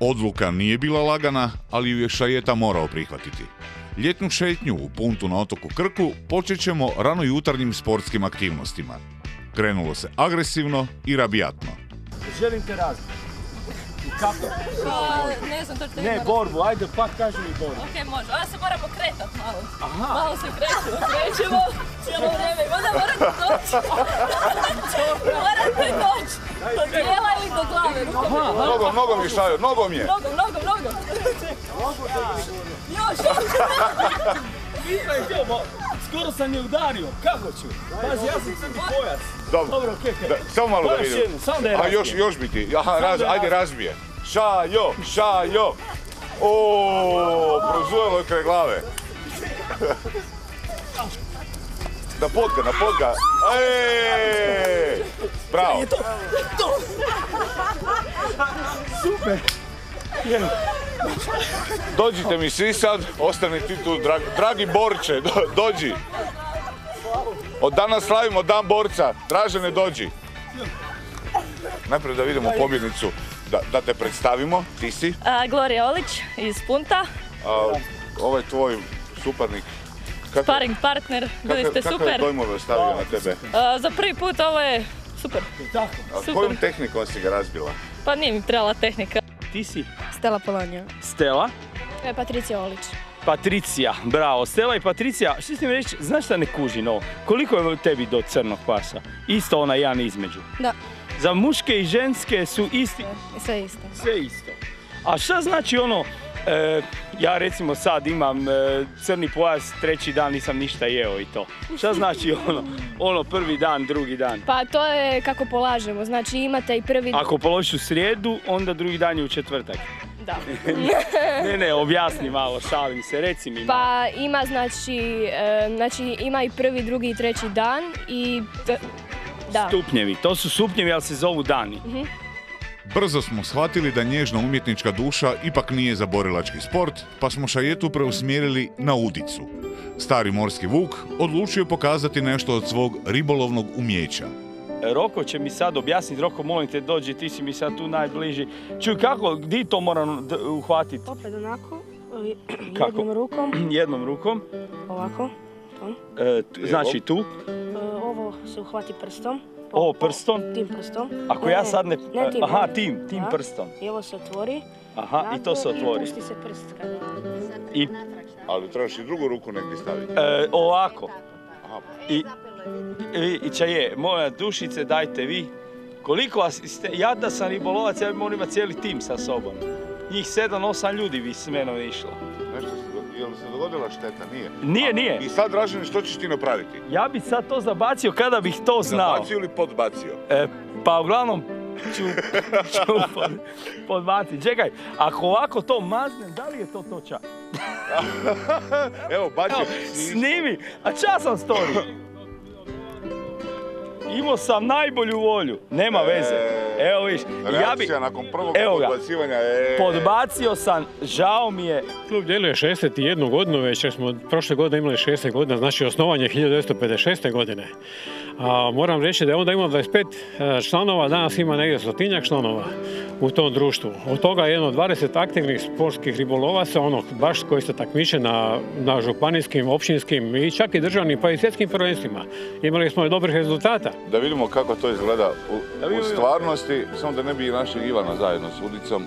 Odluka nije bila lagana, ali ju je Šajeta morao prihvatiti. Ljetnu šetnju u Puntu na otoku Krku počet ćemo ranojutarnjim sportskim aktivnostima. Krenulo se agresivno i rabijatno. Želim te razbiti. I kako? Ne znam, to ćete Ne, borbu, ajde pa kaži mi borbu. Ok, može. Onda se moramo kretat malo. Aha. Malo se krećemo cijelo vrijeme. Onda morate doći. Morate doći. Do tijela ili do glave. Nogom mi Šajo, nogom je. Nogom. Još. Nisam je htio, skoro sam je udario. Kako ću? Pazi, ja sam crni pojas. Dobro, okej. Samo malo da vidim. Samo da je razbije. A još bi ti. Ajde razbije. Šajo. Prozujelo je kraj glave. Na podga. Bravo. To. Super. Dođite mi svi sad, ostani ti tu, dragi borče, dođi. Od danas slavimo Dan borca, Dražene dođi. Najprije da vidimo pobjednicu, da te predstavimo, ti si. Glorija Olić iz Punta. Ovaj tvoj suparnik. Sparing partner, bili ste super. Kakve dojmove ostavio na tebe? Za prvi put ovo je super. Kojom tehnikom si ga razbila? Pa nije mi trebala tehnika. Ti si? Stella Polonija. Stella? Patricija Olić. Patricija, bravo. Stella i Patricija, što ti mi reći, znaš šta ne kuži no? Koliko je tebi do crnog pasa? Isto onaj jedan između? Da. Za muške i ženske su isti? Sve isto. Sve isto. A šta znači ono, ja recimo sad imam crni pojas, treći dan nisam ništa jeo i to. Šta znači ono prvi dan, drugi dan? Pa to je kako polažemo, znači imate i prvi... Ako položiš u srijedu, onda drugi dan je u četvrtak. Da. Ne, objasni malo, šalim se, reci mi malo. Pa ima znači ima i prvi, drugi i treći dan i... Da. Stupnjevi, to su stupnjevi, ali se zovu dani. Brzo smo shvatili da nježna umjetnička duša ipak nije za borilački sport, pa smo Šajetu preusmjerili na udicu. Stari morski vuk odlučio pokazati nešto od svog ribolovnog umjeća. Roko će mi sad objasniti, Roko, molim te dođi, ti si mi sad tu najbliži. Čuj, kako, gdje to moram uhvatiti? Opet onako, Kako? jednom rukom. Jednom rukom. Ovako. Znači tu. Ovo se uhvati prstom. Ovo prstom? Tim prstom. Ako ja sad ne... Ne tim. Aha, tim prstom. I ovo se otvori. Aha, i to se otvori. I pusti se prst kada... Ali trebaš i drugu ruku negdje staviti. Ovako. I čaje, moja dušice, dajte vi. Koliko vas... Ja da sam ribolovac, ja bi moram imati cijeli tim sa sobom. Njih 7-8 ljudi bi s menom išlo. Je li se dogodila šteta? Nije. Nije. I sad, Dražene, što ćeš ti napraviti? Ja bi sad to zabacio kada bih to znao. Zabacio ili podbacio? Pa uglavnom ću podbaciti. Čekaj, ako ovako to maznem, da li je to čak? Evo, bacio. Snimi, a časam story. Imao sam najbolju volju, nema veze. Evo viš, reakcija nakon prvog podbacivanja podbacio sam, žao mi je. Klub djeluje 61 godinu već, jer smo prošle godine imali 60 godina, znači osnovan je 1956. godine. Moram reći da je onda imao 25 članova, danas ima negdje 100-tinjak članova u tom društvu. Od toga je jedno 20 aktivnih sportskih ribolovaca, baš koji se takmiče na županijskim, općinskim i čak i državnim pa i svjetskim prvenstvima. Imali smo i dobrih rezultata. Da vidimo kako to izgleda u stvarnosti, samo da ne bi našli Ivana zajedno s udicom.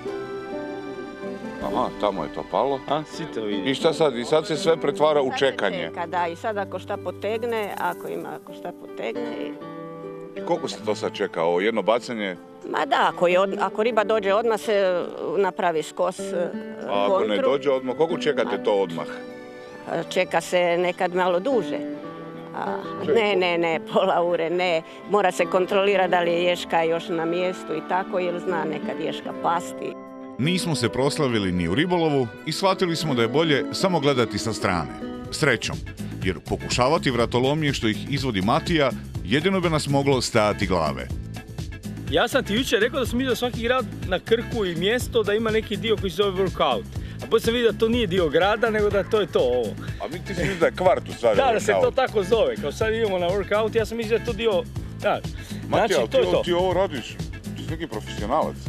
Aha, tamo je to palo. Si to vidi. I šta sad? I sad se sve pretvara u čekanje. Da, i sad ako šta potegne, ako šta potegne... I koliko se to sad čeka? Ovo jedno bacanje? Ma da, ako riba dođe odmah se napravi skos kontru. A ako ne dođe odmah, koliko čekate to odmah? Čeka se nekad malo duže. Ne, pola ure, ne. Mora se kontrolirati da li je ješka još na mjestu i tako, jer zna nekad ješka pasti. Nismo se proslavili ni u ribolovu i shvatili smo da je bolje samo gledati sa strane. Srećom, jer pokušavati vratolomije što ih izvodi Matija jedino bi nas moglo stajati glave. Ja sam ti jučer rekao da sam vidio svaki grad na Krku i mjesto da ima neki dio koji se zove workout. A poslije sam vidio da to nije dio grada, nego da to je to ovo. A ti si vidio da je kvart u stvari da se to tako zove. Kao sad idemo na workout, ja sam mislio da je to dio... Matija, ti ovo radiš, ti si neki profesionalac.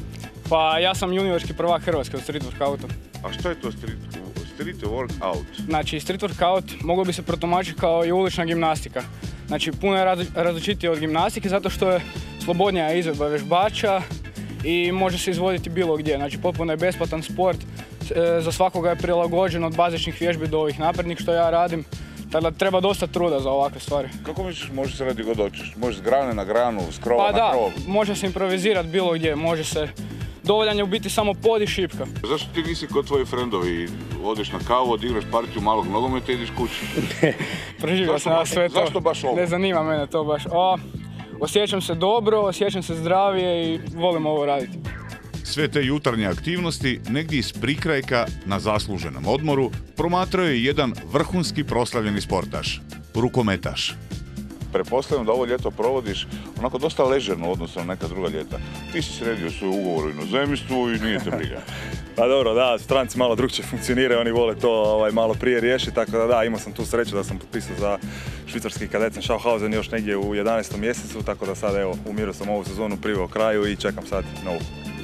Pa ja sam juniorski prvak Hrvatske u street workoutu. A što je to street workout? Znači, street workout moglo bi se protumačiti kao i ulična gimnastika. Znači, puno je različitije od gimnastike zato što je slobodnija izvedba vježbača i može se izvoditi bilo gdje. Znači, potpuno je besplatan sport, za svakoga je prilagođen od bazičnih vježbi do ovih naprednih što ja radim. Tako da treba dosta truda za ovakve stvari. Kako misliš, može se radi god hoćeš? Može s grane na granu, s krova na krov? Pa da, može se improvizirati bilo gdje, može se. Dovoljan je u biti samo pod i šipka. Zašto ti nisi kod tvoji frendovi? Odeš na kavu, odigraš partiju malog nogometa i ideš kući? Preživio sam na sve to. Zašto baš ovo? Ne zanima mene to baš. Osjećam se dobro, osjećam se zdravije i volim ovo raditi. Sve te jutarnje aktivnosti negdje iz prikrajka na zasluženom odmoru promatrao je jedan vrhunski proslavljeni sportaš, rukometaš. Pretpostavljam da ovo ljeto provodiš onako dosta ležerno u odnosu na neka druga ljeta. Ti si sredio svoj ugovor u inozemstvu i nije te briga. Pa dobro, da, stranci malo drugčije funkcioniraju, oni vole to malo prije riješiti, tako da imao sam tu sreću da sam potpisao za švicarski kadetni Schaffhausen još negdje u 11. mjesecu, tako da sad evo, umirio sam ovu sezonu priveo kraju i čekam sad novu.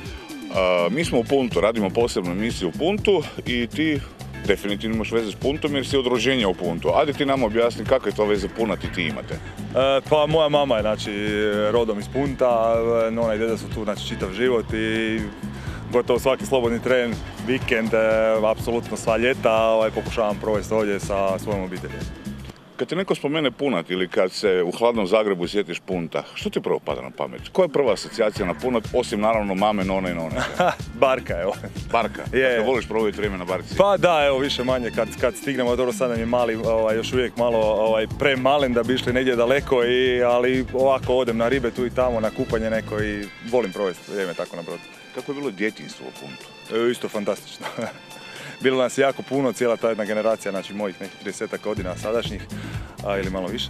Mi smo u Puntu, radimo posebnu emisiju u Puntu i ti definitivno imaš veze s Puntom jer si od rođenja u Puntu. Ajde ti nam objasni kakve to veze Punat i ti imate. Pa moja mama je rodom iz Punta, nona i deda su tu čitav život i gotovo svaki slobodni tren, vikend, apsolutno sva ljeta pokušavam provesti ovdje sa svojom obitelji. Kad ti neko spomene Punat ili kad se u hladnom Zagrebu sjetiš Punta, što ti prvo pada na pamet? Koja je prva asocijacija na Punat, osim naravno mame, none i none? Barka, evo. Barka? Je. Dakle, voliš provojiti vrijeme na barci? Pa da, evo, više manje, kad stignemo, dobro sad nam je mali, još uvijek malo premalen da bi išli negdje daleko, ali ovako odem na ribe tu i tamo, na kupanje neko i volim provesti vrijeme tako na brodu. Kako je bilo djetinjstvo u Puntu? Isto fantastično. Bilo nas jako puno, cijela ta jedna generacija, znači mojih nekih 30 godina sadašnjih, ili malo više.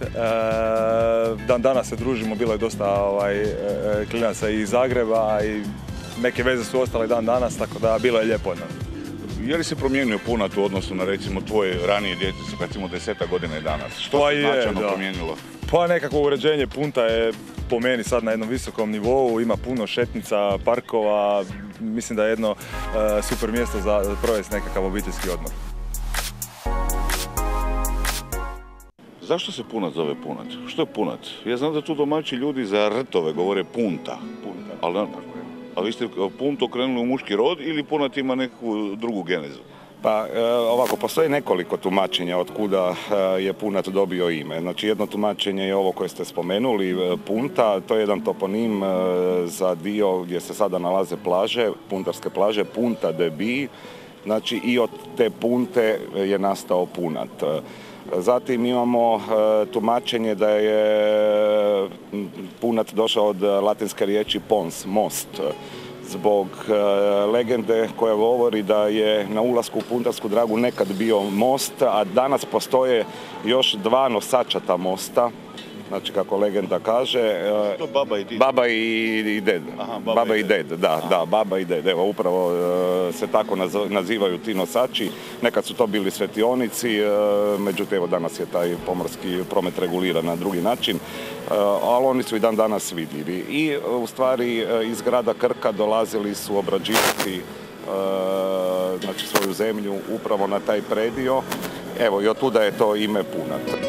Dan danas se družimo, bilo je dosta klinaca iz Zagreba i neke veze su ostale dan danas, tako da bilo je lijepo od nas. Je li se promijenio Punat u odnosu na recimo tvoje ranije djetinjstvo, kad imamo 10 godina i danas? Što se značajno promijenilo? Pa nekako uređenje Punta je po meni sad na jednom visokom nivou, ima puno šetnica, parkova, mislim da je jedno super mjesto za provesti nekakav obiteljski odmor. Zašto se Punat zove Punat? Što je Punat? Ja znam da tu domaći ljudi za rtove govore Punta. A vi ste Punt okrenuli u muški rod ili Punat ima neku drugu genezu? Pa ovako, postoji nekoliko tumačenja od kuda je Punat dobio ime. Znači jedno tumačenje je ovo koje ste spomenuli, Punta, to je jedan toponim za dio gdje se sada nalaze plaže, puntarske plaže, Punta de Bi, znači i od te punte je nastao Punat. Zatim imamo tumačenje da je Punat došao od latinske riječi pons, most, zbog legende koja govori da je na ulasku u Puntarsku Dragu nekad bio most, a danas postoje još dva nosačata mosta, znači kako legenda kaže. Baba i ded. Aha, baba i ded, da, baba i ded. Evo, upravo se tako nazivaju ti nosači. Nekad su to bili svetionici, međutim, evo danas je taj pomorski promet reguliran na drugi način, ali oni su i dan danas vidljivi. I u stvari iz grada Krka dolazili su obrađivati znači svoju zemlju upravo na taj predio. Evo, i otuda je to ime Punat.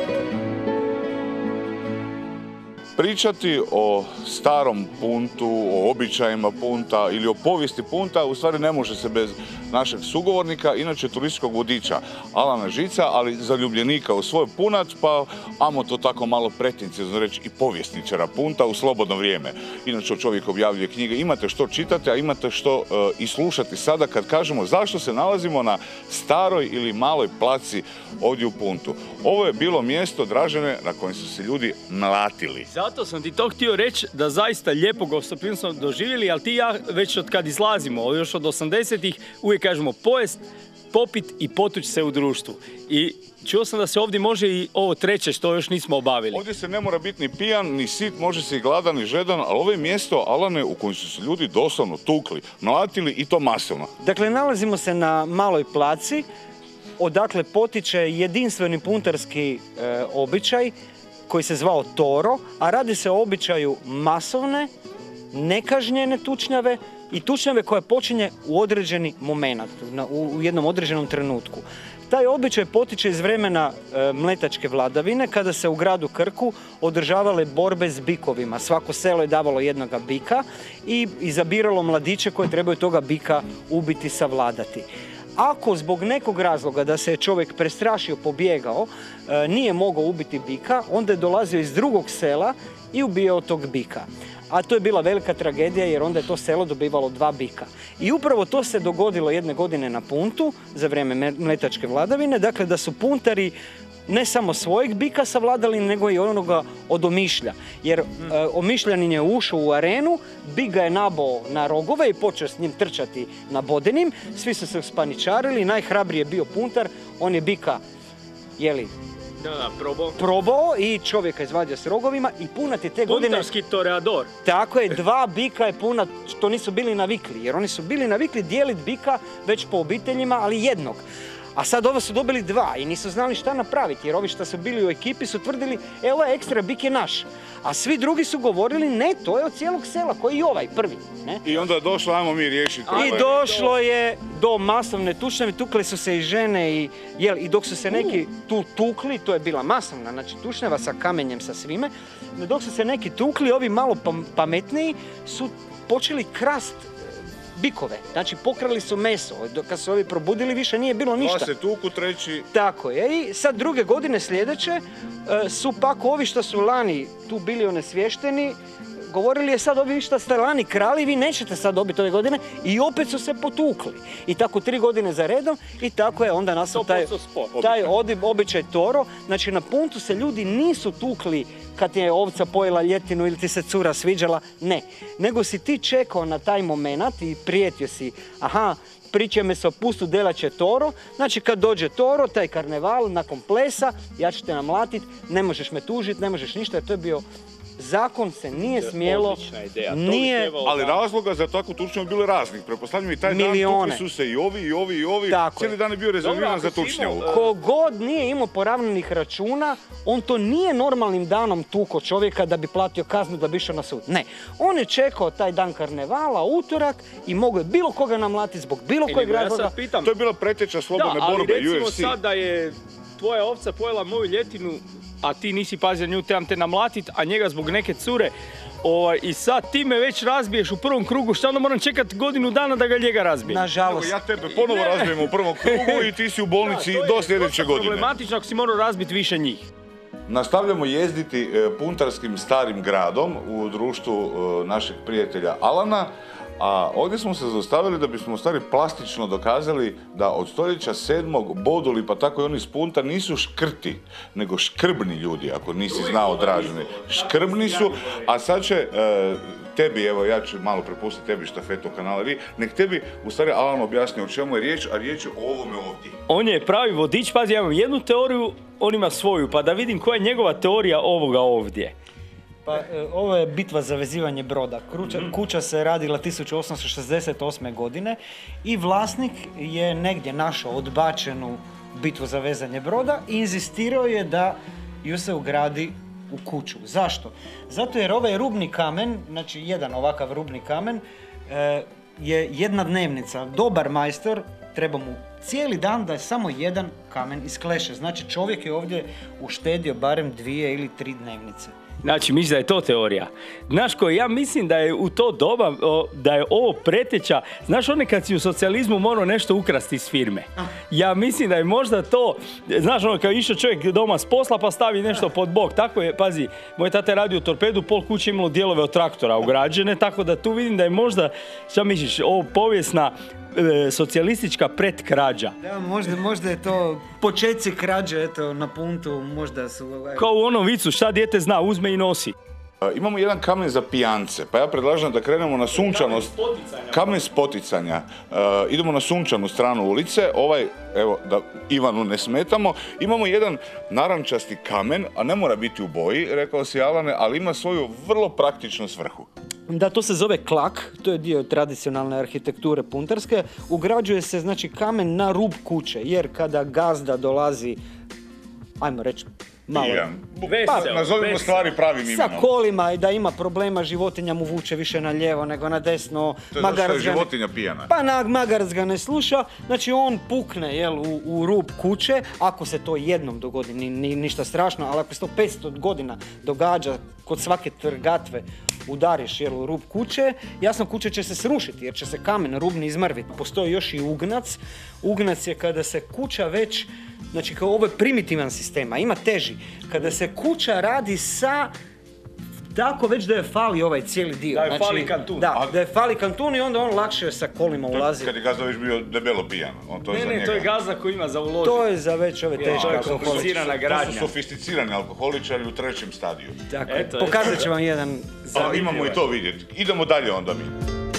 Pričati o starom Puntu, o običajima Punta ili o povijesti Punta u stvari ne može se bez našeg sugovornika, inače turističkog vodiča Alana Žica, ali zaljubljenika u svoj Punat, pa amo to tako malo pretenciozno reći i povjesničara Punta u slobodno vrijeme. Inače čovjek objavljuje knjige, imate što čitati, a imate što i slušati sada kad kažemo zašto se nalazimo na staroj ili maloj placi ovdje u Puntu. Ovo je bilo mjesto, Dražene, na kojem su se ljudi mlatili. Zato sam ti to htio reći da zaista lijepo gostoprimstvo smo doživjeli, ali ti i ja već od kad izlazimo, još od 80-ih, uvijek kažemo pojest, popit i potući se u društvu. I čuo sam da se ovdje može i ovo treće što još nismo obavili. Ovdje se ne mora biti ni pijan, ni sit, može se i gladan, ni žedan, ali ovo je mjesto, Alane, u kojem su se ljudi doslovno tukli, mlatili i to masovno. Dakle, nalazimo se na maloj placi, odakle potiče jedinstveni puntarski običaj koji se zvao Toro, a radi se o običaju masovne, nekažnjene tučnjave i tučnjave koja počinje u određeni moment, u jednom određenom trenutku. Taj običaj potiče iz vremena mletačke vladavine, kada se u gradu Krku održavale borbe s bikovima. Svako selo je davalo jednoga bika i izabiralo mladiće koje trebaju toga bika ubiti, savladati. Ako zbog nekog razloga da se je čovjek prestrašio, pobjegao, nije mogao ubiti bika, onda je dolazio iz drugog sela i ubijao tog bika. A to je bila velika tragedija jer onda je to selo dobivalo 2 bika. I upravo to se dogodilo jedne godine na Puntu za vrijeme mletačke vladavine, dakle da su puntari ne samo svojeg bika savladali, nego i onoga od Omišlja. Jer Omišljanin je ušao u arenu, bik ga je nabao na rogove i počeo s njim trčati na bodenim. Svi su se uspaničarili, najhrabriji je bio puntar, on je bika, probao i čovjeka izvadio s rogovima i Punat je te godine... Puntarski toreador. Tako je, 2 bika je Punat, što nisu bili navikli, jer oni su bili navikli dijeliti bika već po obiteljima, ali jednog. A sad ovo su dobili 2 i nisu znali šta napraviti, jer ovi što su bili u ekipi su tvrdili, ovaj ekstra bik je naš. A svi drugi su govorili, ne, to je od cijelog sela, koji i ovaj prvi. Ne? I onda je došlo, ajmo mi riješiti. I došlo je do masovne tučnjave, tukle su se i žene i dok su se neki tu tukli, to je bila masovna, znači tučnjava sa kamenjem, sa svime, dok su se neki tukli, ovi malo pametniji su počeli krast bikove, znači pokrali su meso, kad su ovi probudili više nije bilo ništa. 2 se tuku, 3. Tako je, i sad druge godine sljedeće su pak ovi što su lani tu bili onesvješteni, govorili je sad ovi što ste lani krali, vi nećete sad dobiti ove godine i opet su se potukli. I tako 3 godine za redom i tako je onda nastao taj običaj toro. Znači na Puntu se ljudi nisu tukli kad je ovca pojela ljetinu ili ti se cura sviđala, ne. Nego si ti čekao na taj moment i prijetio si, priča me se o pustu delaće toro, znači kad dođe toro, taj karneval, nakon plesa, ja ću te namlatiti, ne možeš me tužiti, ne možeš ništa, jer to je bio zakon, se nije smjelo. Odlična ideja. Nije... Ali razloga za takvu tučnjavu je bilo raznih. Pretpostavljam i taj dan tukli su se i ovi. Cijeli dan je bio rezerviran za tučnjavu. Kogod nije imao poravnanih računa, on to nije normalnim danom tuko čovjeka da bi platio kaznu da bi išao na sud. Ne. On je čekao taj dan karnevala, utorak i mogao je bilo koga namlatiti zbog bilo kojeg razloga. To je bila preteča slobodne borbe, UFC. Da, ali recimo sad da je tvoja ovca pojela moju ljetinu, a ti nisi pazio nju, trebam te namlatit, a njega zbog neke cure, i sad ti me već razbiješ u prvom krugu, šta onda moram čekati godinu dana da ga njega razbijem? Nažalost. Ja tebe ponovo razbijem u prvom krugu i ti si u bolnici do sljedeće godine. To je problematično ako si morao razbiti više njih. Nastavljamo jezditi puntarskim starim gradom u društvu našeg prijatelja Alana, a ovdje smo se zaustavili da bismo stvari plastično dokazali da od stoljeća 7. boduli, pa tako i oni iz Punta, nisu škrti, nego škrbni ljudi, ako nisi znao, Dražene. Škrbni su, a sad će tebi, evo ja ću malo prepustiti tebi štafetu kanala, nek tebi u stvari Alan objasni o čemu je riječ, a riječ je o ovome ovdje. On je pravi vodič, pazi, ja imam jednu teoriju, on ima svoju, pa da vidim koja je njegova teorija ovoga ovdje. Pa ovo je bitva za vezivanje broda. Kuća se radila 1868. godine i vlasnik je negdje našao odbačenu bitvu za vezanje broda i inzistirao je da ju se ugradi u kuću. Zašto? Zato jer ovaj rubni kamen, znači jedan ovakav rubni kamen, je jedna dnevnica. Dobar majstor treba mu cijeli dan da je samo jedan kamen iskleše. Znači čovjek je ovdje uštedio barem 2 ili 3 dnevnice. Znači, misliš da je to teorija? Znaš koji, ja mislim da je u to doba, da je ovo preteča, znaš ono kad si u socijalizmu morao nešto ukrasti iz firme. Ja mislim da je možda to, znaš ono kad je išao čovjek doma s posla pa stavi nešto pod bok, tako je, pazi, moj tata je radio u Torpedu, pol kuće imalo dijelove od traktora ugrađene, tako da tu vidim da je možda, šta misliš, ovo povijesna socijalistička pretkrađa. Da, možda je to početci krađe, eto, na Puntu, možda su... Kao u onom vicu, šta dijete zna, uzme i nosi. Imamo jedan kamen za pijance, pa ja predlažem da krenemo na sunčanost. Kamen spoticanja. Idemo na sunčanu stranu ulice, evo, da Ivanu ne smetamo. Imamo jedan narančasti kamen, a ne mora biti u boji, rekao si Alane, ali ima svoju vrlo praktičnu svrhu. Da, to se zove klak, to je dio tradicionalne arhitekture puntarske. Ugrađuje se, znači, kamen na rub kuće, jer kada gazda dolazi, ajmo reći, malo. Nazovimo stvari pravim imenom. Sa kolima i da ima problema, životinja mu vuče više na lijevo nego na desno. To je zato što je životinja pijana. Pa magarac ga ne sluša, znači on pukne u rub kuće, ako se to jednom dogodi, ništa strašno, ali ako se to 500 godina događa kod svake trgatve, udariš u rub kuće, jasno kuća će se srušiti jer će se kamen rubni izmrviti. Postoji još i ugnac. Ugnac je kada se kuća već, znači kao ovo je primitivan sistem, a ima teži. Kada se kuća radi sa tako već da je fali ovaj cijeli dio. Da je fali kantun. Da je fali kantun i onda on lakše sa kolima ulazi. Kad je gazda već bio debelo pijan. To je gazda koji ima za uložiti. To je za već ove teške alkoholičare. To su sofisticirani alkoholičari u 3. stadiju. Tako, pokazat ću vam jedan... Imamo i to vidjeti. Idemo dalje onda mi.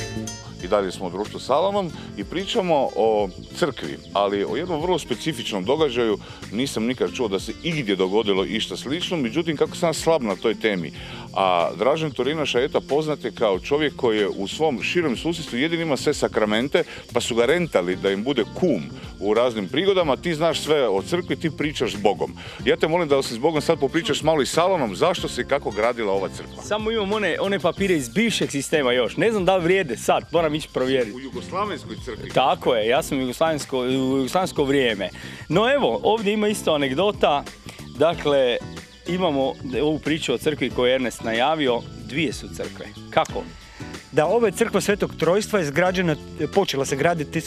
I dalje smo u društvu Salomon i pričamo o crkvi, ali o jednom vrlo specifičnom događaju. Nisam nikad čuo da se igdje dogodilo išta slično, međutim kako sam slab na toj temi. A Dražen Torina Šajeta poznat je kao čovjek koji je u svom širem susjedstvu jedini ima sve sakramente, pa su ga rentali da im bude kum u raznim prigodama. Ti znaš sve o crkvi, ti pričaš s Bogom. Ja te molim da se s Bogom sad popričaš malo i Salonom, zašto se i kako gradila ova crkva. Samo imam one papire iz bivšeg sistema još. Ne znam da li vrijede sad, moram ići provjeriti. U Jugoslavenskoj crkvi? Tako je, ja sam u jugoslavensko vrijeme. No evo, ovdje ima isto anegdota. Dakle, imamo ovu priču o crkvi koju je Ernest najavio. 2 su crkve. Kako? Da, ovo je crkva Svetog Trojstva izgrađena, počela se graditi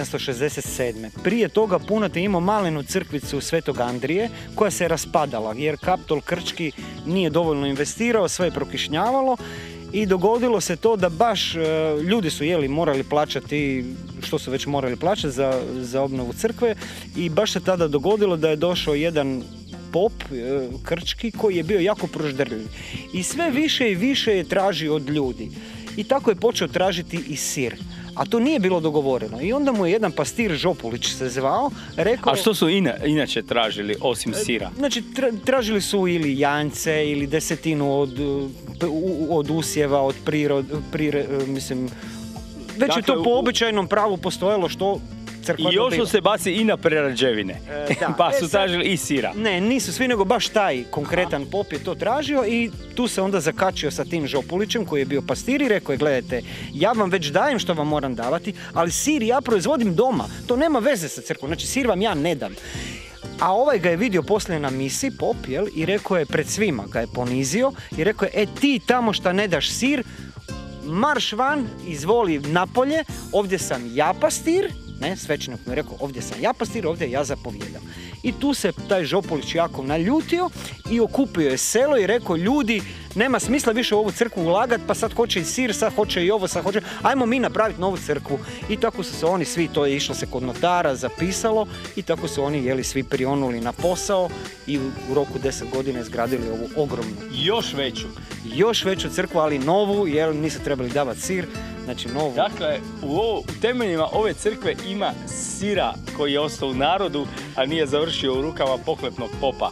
1767. Prije toga Punat je imao malenu crkvicu Svetog Andrije koja se raspadala jer Kaptol Krčki nije dovoljno investirao, sve je prokišnjavalo i dogodilo se to da baš ljudi su morali plaćati što su već morali plaćati za obnovu crkve i baš se tada dogodilo da je došao jedan pop krčki koji je bio jako proždrljiv i sve više i više je tražio od ljudi. I tako je počeo tražiti i sir. A to nije bilo dogovoreno. I onda mu je jedan pastir, Žopulić se zvao, rekao... A što su inače tražili osim sira? Znači, tražili su ili janjce, ili 10% od usjeva, od mislim... Već dakle, je to po običajnom pravu postojalo što... I još se baci i na prerađevine, pa su tražili i sira. Ne, nisu svi, nego baš taj konkretan pop je to tražio i tu se onda zakačio sa tim Žopulićem koji je bio pastir i rekao je, gledajte, ja vam već dajem što vam moram davati, ali sir ja proizvodim doma, to nema veze sa crkvom, znači sir vam ja ne dam. A ovaj ga je vidio poslije na misi, pop, i rekao je pred svima, ga je ponizio i rekao je, ti tamo šta ne daš sir, marš van, izvoli napolje, ovdje sam ja pastir, svećenik mi je rekao, ovdje sam ja pastir, ovdje ja zapovjedam. I tu se taj Žopulić jako naljutio i okupio je selo i rekao, ljudi, nema smisla više u ovu crkvu ulagati, pa sad hoće i sir, sad hoće i ovo, sad hoće, ajmo mi napraviti novu crkvu. I tako su se oni svi, to je išlo se kod notara, zapisalo i tako su oni svi prionuli na posao i u roku 10 godina izgradili ovu ogromnu. Još veću crkvu, ali novu, jer nisu trebali davati sir. Znači novu. Dakle, u temeljima ove crkve ima sira koji je ostao u narodu, a nije završio u rukama pohlepnog popa.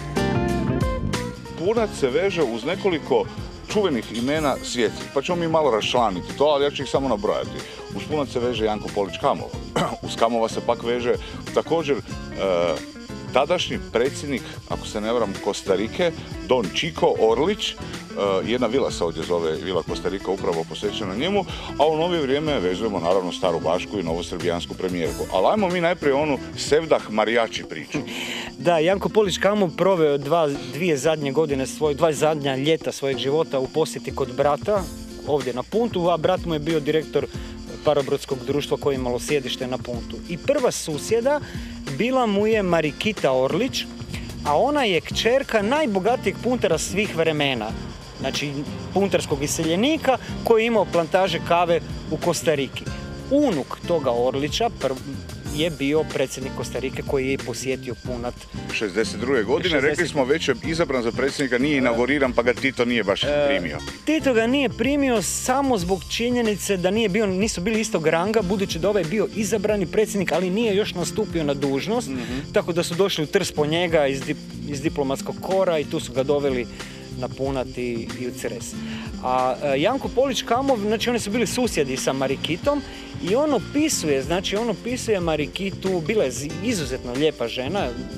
Punac se veže uz nekoliko čuvenih imena svjetskih, pa ćemo mi malo raščlaniti to, ali ja ću ih samo nabrojati. Uz Punac se veže Janko Polić Kamov. Uz Kamova se pak veže također tadašnji predsjednik, ako se ne varam, Kostarike, Don Chico Orlić. Jedna vila se ovdje zove Vila Kostarika, upravo posvećena njemu, a u novije vrijeme vezujemo naravno Staru Bašku i novosrbijansku premijerku. Ali ajmo mi najprije onu Sevdah Marijači priču. Da, Janko Polić Kamov proveo dvije zadnje godine, dva zadnja ljeta svojeg života u posjeti kod brata, ovdje na Puntu, a brat mu je bio direktor parobrodskog društva koje je imalo sjedište na Puntu. I prva susjeda bila mu je Marikita Orlić, a ona je kćerka najbogatijeg puntara svih vremena. Znači, puntarskog iseljenika koji je imao plantaže kave u Kostariki. Unuk toga Orlića je bio predsjednik Kostarike koji je posjetio Punat. 62. godine, rekli smo već je izabran za predsjednika, nije inauguriran pa ga Tito nije baš primio. Tito ga nije primio samo zbog činjenice da nisu bili istog ranga, budući da ovaj bio izabrani predsjednik, ali nije još nastupio na dužnost, tako da su došli u trst po njega iz diplomatskog kora i tu su ga doveli na Punat i u Cres. A Janko Polić Kamov, znači oni su bili susjedi sa Marikitom i on opisuje Marikitu, bila je izuzetno lijepa žena,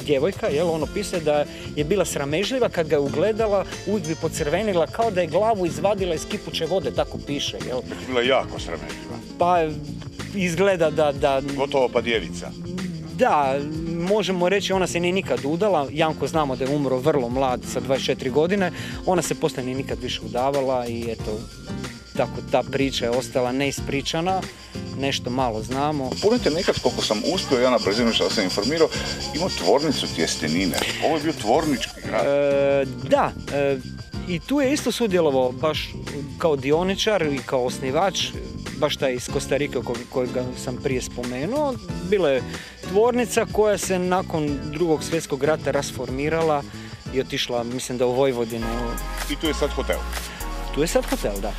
djevojka, on opisuje da je bila sramežljiva, kad ga je ugledala, uvijek bi pocrvenila kao da je glavu izvadila iz kipuće vode, tako piše. Bila jako sramežljiva. Pa izgleda da... Gotovo pa djevica. Da, možemo reći, ona se nije nikad udala. Janko znamo da je umro vrlo mlad, sa 24 godine. Ona se poslije nije nikad više udavala i eto, tako ta priča je ostala neispričana. Nešto malo znamo. Pogledajte, nekad, koliko sam uspio, ja na prezinu što sam informirao, imao tvornicu tjestenine. Ovo je bio tvornički grad. Da, i tu je isto sudjelovao baš kao dioničar i kao osnivač, baš taj iz Kostarike kojega sam prije spomenuo. Bila je tvornica koja se nakon Drugog svjetskog rata rasformirala i otišla, mislim da u Vojvodinu. I tu je sad hotel? Tu je sad hotel, da.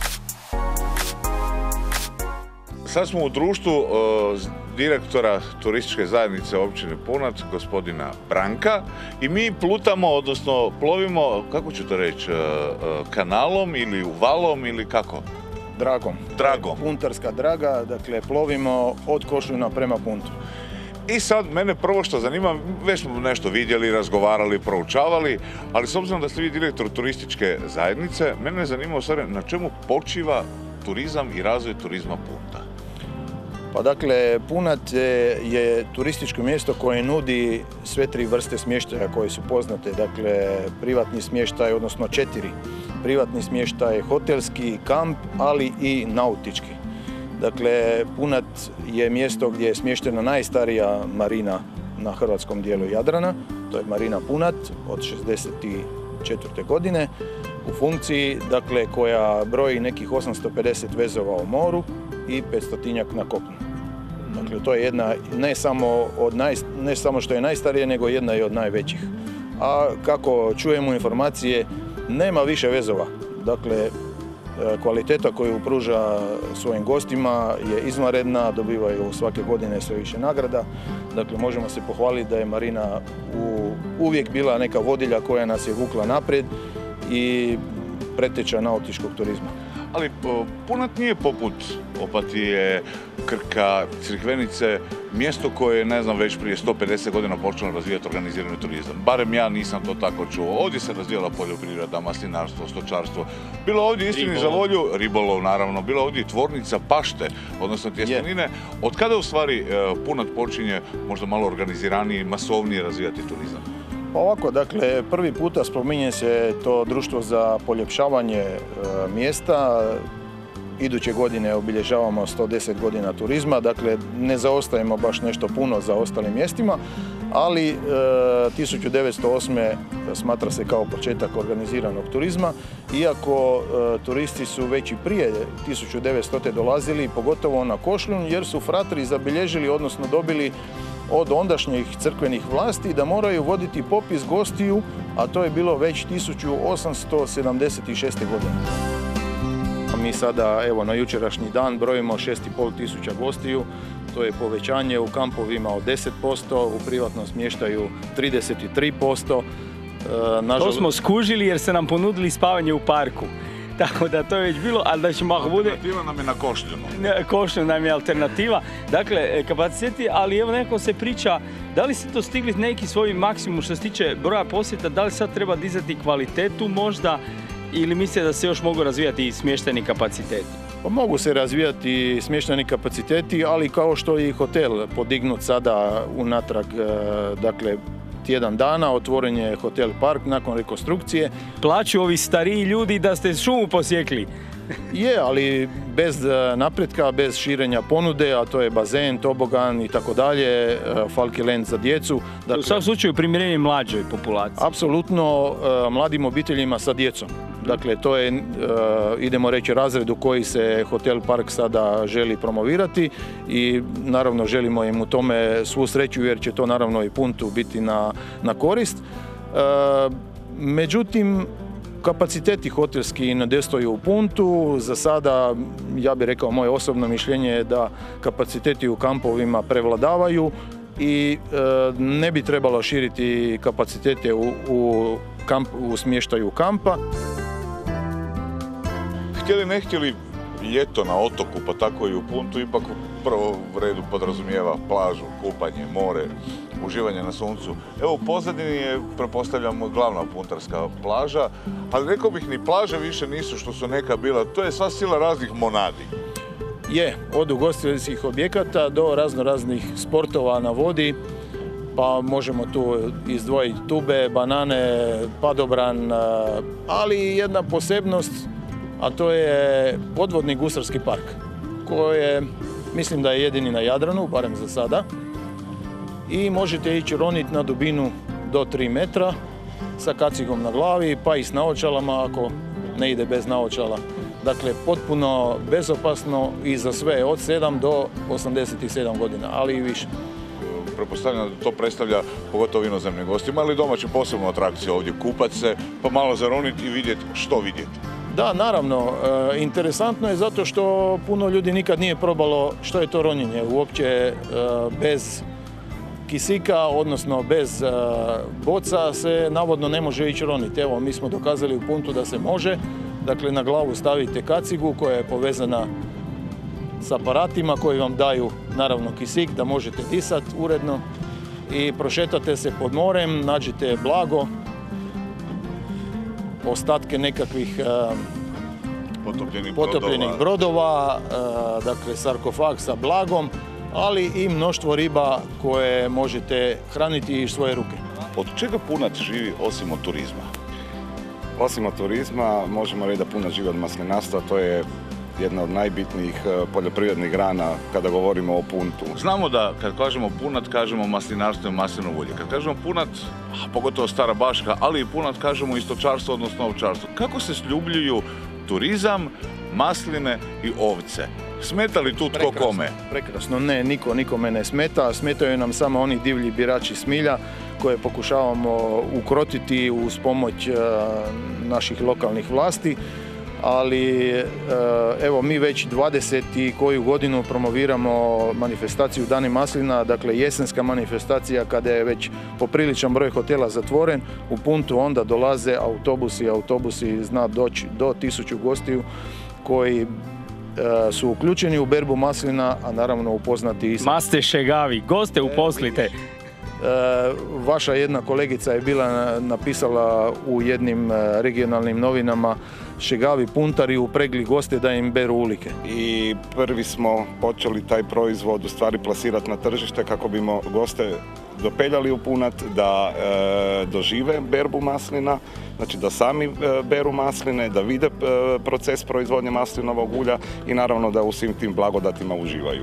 Sad smo u društvu direktora turističke zajednice općine Punat, gospodina Branka, i mi plutamo, odnosno plovimo, kako ću to reći, kanalom ili valom ili kako? Dragom. Puntarska draga, dakle plovimo od Košljuna prema Puntu. I sad mene prvo što zanima, već smo nešto vidjeli, razgovarali, proučavali, ali s obzirom da ste vi direktor turističke zajednice, mene zanima u stvari na čemu počiva turizam i razvoj turizma Punta. Pa dakle, Punat je turističko mjesto koje nudi sve tri vrste smještaja koje su poznate. Dakle, privatni smještaj, odnosno 4. Privatni smještaj, hotelski, kamp, ali i nautički. Dakle, Punat je mjesto gdje je smještena najstarija marina na hrvatskom dijelu Jadrana. To je marina Punat od 1964. godine u funkciji, dakle, koja broji nekih 850 vezova u moru i 500-tinjak na kopnu. Dakle, to je jedna, ne samo što je najstarija, nego jedna i od najvećih. A kako čujemo informacije, nema više vezova. Dakle, kvaliteta koju pruža svojim gostima je izvanredna, dobivaju svake godine sve više nagrada. Dakle, možemo se pohvaliti da je marina uvijek bila neka vodilja koja nas je vukla naprijed i preteča nautičkog turizma. Ali Punat nije poput Opatije, Krka, Crikvenice, mjesto koje je, ne znam, već prije 150 godina počelo razvijati organizirani turizam. Barem ja nisam to tako čuo. Ovdje se razvijala poljoprivreda, maslinarstvo, stočarstvo. Bilo ovdje istini za volju, ribolov naravno, bilo ovdje tvornica pašte, odnosno tjestenine. Od kada u stvari Punat počinje možda malo organiziraniji, masovnije razvijati turizam? Pa ovako, dakle, prvi puta spominje se to društvo za poljepšavanje mjesta. Iduće godine obilježavamo 110 godina turizma, dakle ne zaostajemo baš nešto puno za ostalim mjestima, ali 1908. smatra se kao početak organiziranog turizma, iako turisti su već i prije 1900. dolazili, pogotovo na Košljun, jer su fratri zabilježili, odnosno dobili od ondašnjih crkvenih vlasti da moraju voditi popis gostiju, a to je bilo već 1876. godine. Mi sada, evo, na jučerašnji dan brojimo 6.500 gostiju, to je povećanje u kampovima od 10%, u privatnom smještaju 33%. To smo skužili jer se nam ponudili spavanje u parku. Tako da to je već bilo, ali da ćemo ako bude... Alternativa nam je na Košljunu. Košljun nam je alternativa. Dakle, kapaciteti, ali evo neko se priča, da li ste dostigli neki svoj maksimum što se tiče broja posjeta, da li sad treba dizati kvalitetu možda, ili mislite da se još mogu razvijati i smještajni kapaciteti? Pa mogu se razvijati smještajni kapaciteti, ali kao što je i hotel podignut sada unatrag, dakle, tjedan dana, otvoren je hotel Park nakon rekonstrukcije. Plaću ovi stariji ljudi da ste šumu posjekli. Je, ali bez napretka, bez širenja ponude, a to je bazen, tobogan i tako dalje, Falkyland za djecu. Dakle, u svakom slučaju primjerenje mlađoj populaciji. Apsolutno mladim obiteljima sa djecom. Dakle, to je, idemo reći, razred u koji se Hotel Park sada želi promovirati i naravno želimo im u tome svu sreću jer će to naravno i Puntu biti na korist. Međutim, kapaciteti hotelski nedostaju u Puntu. Za sada, ja bih rekao, moje osobno mišljenje je da kapaciteti u kampovima prevladavaju i ne bi trebalo širiti kapacitete u smještaju kampa. Htjeli ne htjeli, ljeto na otoku, pa tako i u Puntu, ipak u prvom redu podrazumijeva plažu, kupanje, more, uživanje na suncu. Evo, u pozadini je, pretpostavljamo, glavna puntarska plaža, ali rekao bih, ni plaže više nisu što su neka bila, to je sva sila raznih monadi. Je, od ugostiteljskih objekata do raznih sportova na vodi, pa možemo tu izdvojiti tube, banane, padobran, ali i jedna posebnost, a to je podvodni gusarski park, koji mislim da je jedini na Jadranu, barem za sada, i možete ići roniti na dubinu do 3 metra sa kacigom na glavi, pa i s naočalama ako ne ide bez naočala. Dakle, potpuno bezopasno i za sve, od 7 do 87 godina, ali i više. Pretpostavljam da to predstavlja pogotovo inozemnim gostima, ali domaću posebnu atrakciju ovdje, kupat se, pa malo zaroniti i vidjeti što vidjeti. Da, naravno. Interesantno je zato što puno ljudi nikad nije probalo što je to ronjenje. Uopće bez kisika, odnosno bez boca se navodno ne može ići roniti. Evo, mi smo dokazali u Puntu da se može. Dakle, na glavu stavite kacigu koja je povezana s aparatima koji vam daju naravno kisik da možete disati uredno i prošetate se pod morem, nađete blago, ostatke nekakvih potopljenih brodova, dakle sarkofag sa blagom, ali i mnoštvo riba koje možete hraniti iz svoje ruke. Od čega Punac živi osim od turizma? Osim od turizma možemo reći da Punac živi od maslinarstva, to je jedna od najbitnijih poljoprivrednih grana kada govorimo o Puntu. Znamo da kad kažemo Punat, kažemo maslinarstvo i maslinovo ulje. Kad kažemo Punat, pogotovo Stara Baška, ali i Punat kažemo i stočarstvo, odnosno ovčarstvo. Kako se sljubljuju turizam, masline i ovce? Smeta li tu tko kome? Prekrasno, ne, nikome ne smeta. Smetaju nam samo oni divlji birači smilja koje pokušavamo ukrotiti uz pomoć naših lokalnih vlasti. Ali evo, mi već 20 i koju godinu promoviramo manifestaciju Dani maslina, dakle jesenska manifestacija kada je već popriličan broj hotela zatvoren. U Puntu onda dolaze autobusi zna doći do 1000 gostiju koji su uključeni u berbu maslina, a naravno upoznati i... Maste Šegavi, goste uposlite. Vaša jedna kolegica je bila napisala u jednim regionalnim novinama: Šegavi puntari upregli goste da im beru ulike. I prvi smo počeli taj proizvod u stvari plasirati na tržište kako bimo goste dopeljali u Punat da dožive berbu maslina, znači da sami beru masline, da vide proces proizvodnje maslinovog ulja i naravno da u svim tim blagodatima uživaju.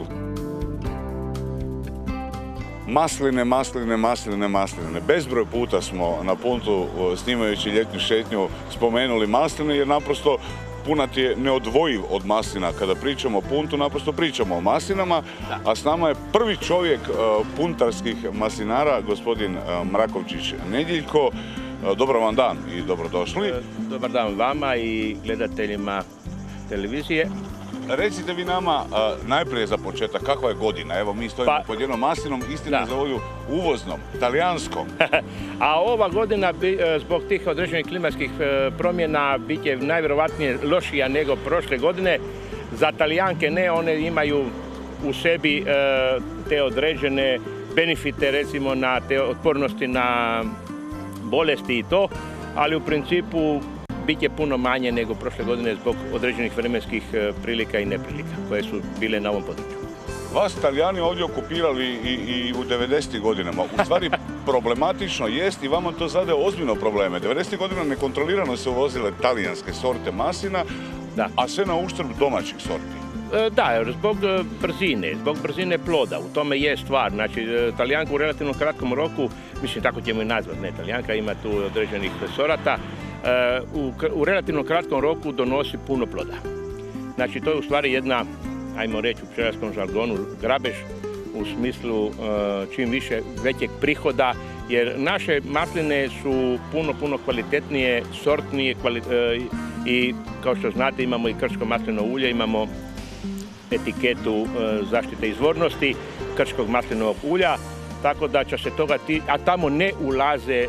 Masline. Bezbroj puta smo na Puntu, snimajući ljetnu šetnju, spomenuli masline, jer naprosto Punat je neodvojiv od maslina. Kada pričamo o Puntu, naprosto pričamo o maslinama, a s nama je prvi čovjek puntarskih maslinara, gospodin Mrakovčić Nedjeljko. Dobar vam dan i dobrodošli. Dobar dan vama i gledateljima televizije. Recite vi nama najprije za početak, kakva je godina? Evo, mi stojimo pod jednom maslinom, istina za ovu uvoznom, talijanskom. A ova godina zbog tih određenih klimatskih promjena bit je najvjerovatnije lošija nego prošle godine. Za Talijanke ne, one imaju u sebi te određene benefite, recimo na te otpornosti na bolesti i to, ali u principu bit je puno manje nego prošle godine zbog određenih vremenskih prilika i neprilika koje su bile na ovom području. Vas Talijani ovdje okupirali i u 90. godinama. U stvari problematično jest i vama to zade ozbiljno probleme. 90. godina nekontrolirano se uvozile talijanske sorte maslina, a sve na uštrb domaćih sorti. Da, zbog brzine ploda, u tome je stvar. Znači, Talijanka u relativno kratkom roku, mislim tako ćemo i nazvati, ne Talijanka, ima tu određenih sorata, u relativno kratkom roku donosi puno ploda. Znači, to je u stvari jedna, ajmo reći u pčelarskom žargonu, grabež u smislu čim više većeg prihoda, jer naše masline su puno kvalitetnije, sortnije i kao što znate imamo i krško maslinovo ulje, imamo etiketu zaštite izvornosti krškog maslinovog ulja, tako da će se toga a tamo ne ulaze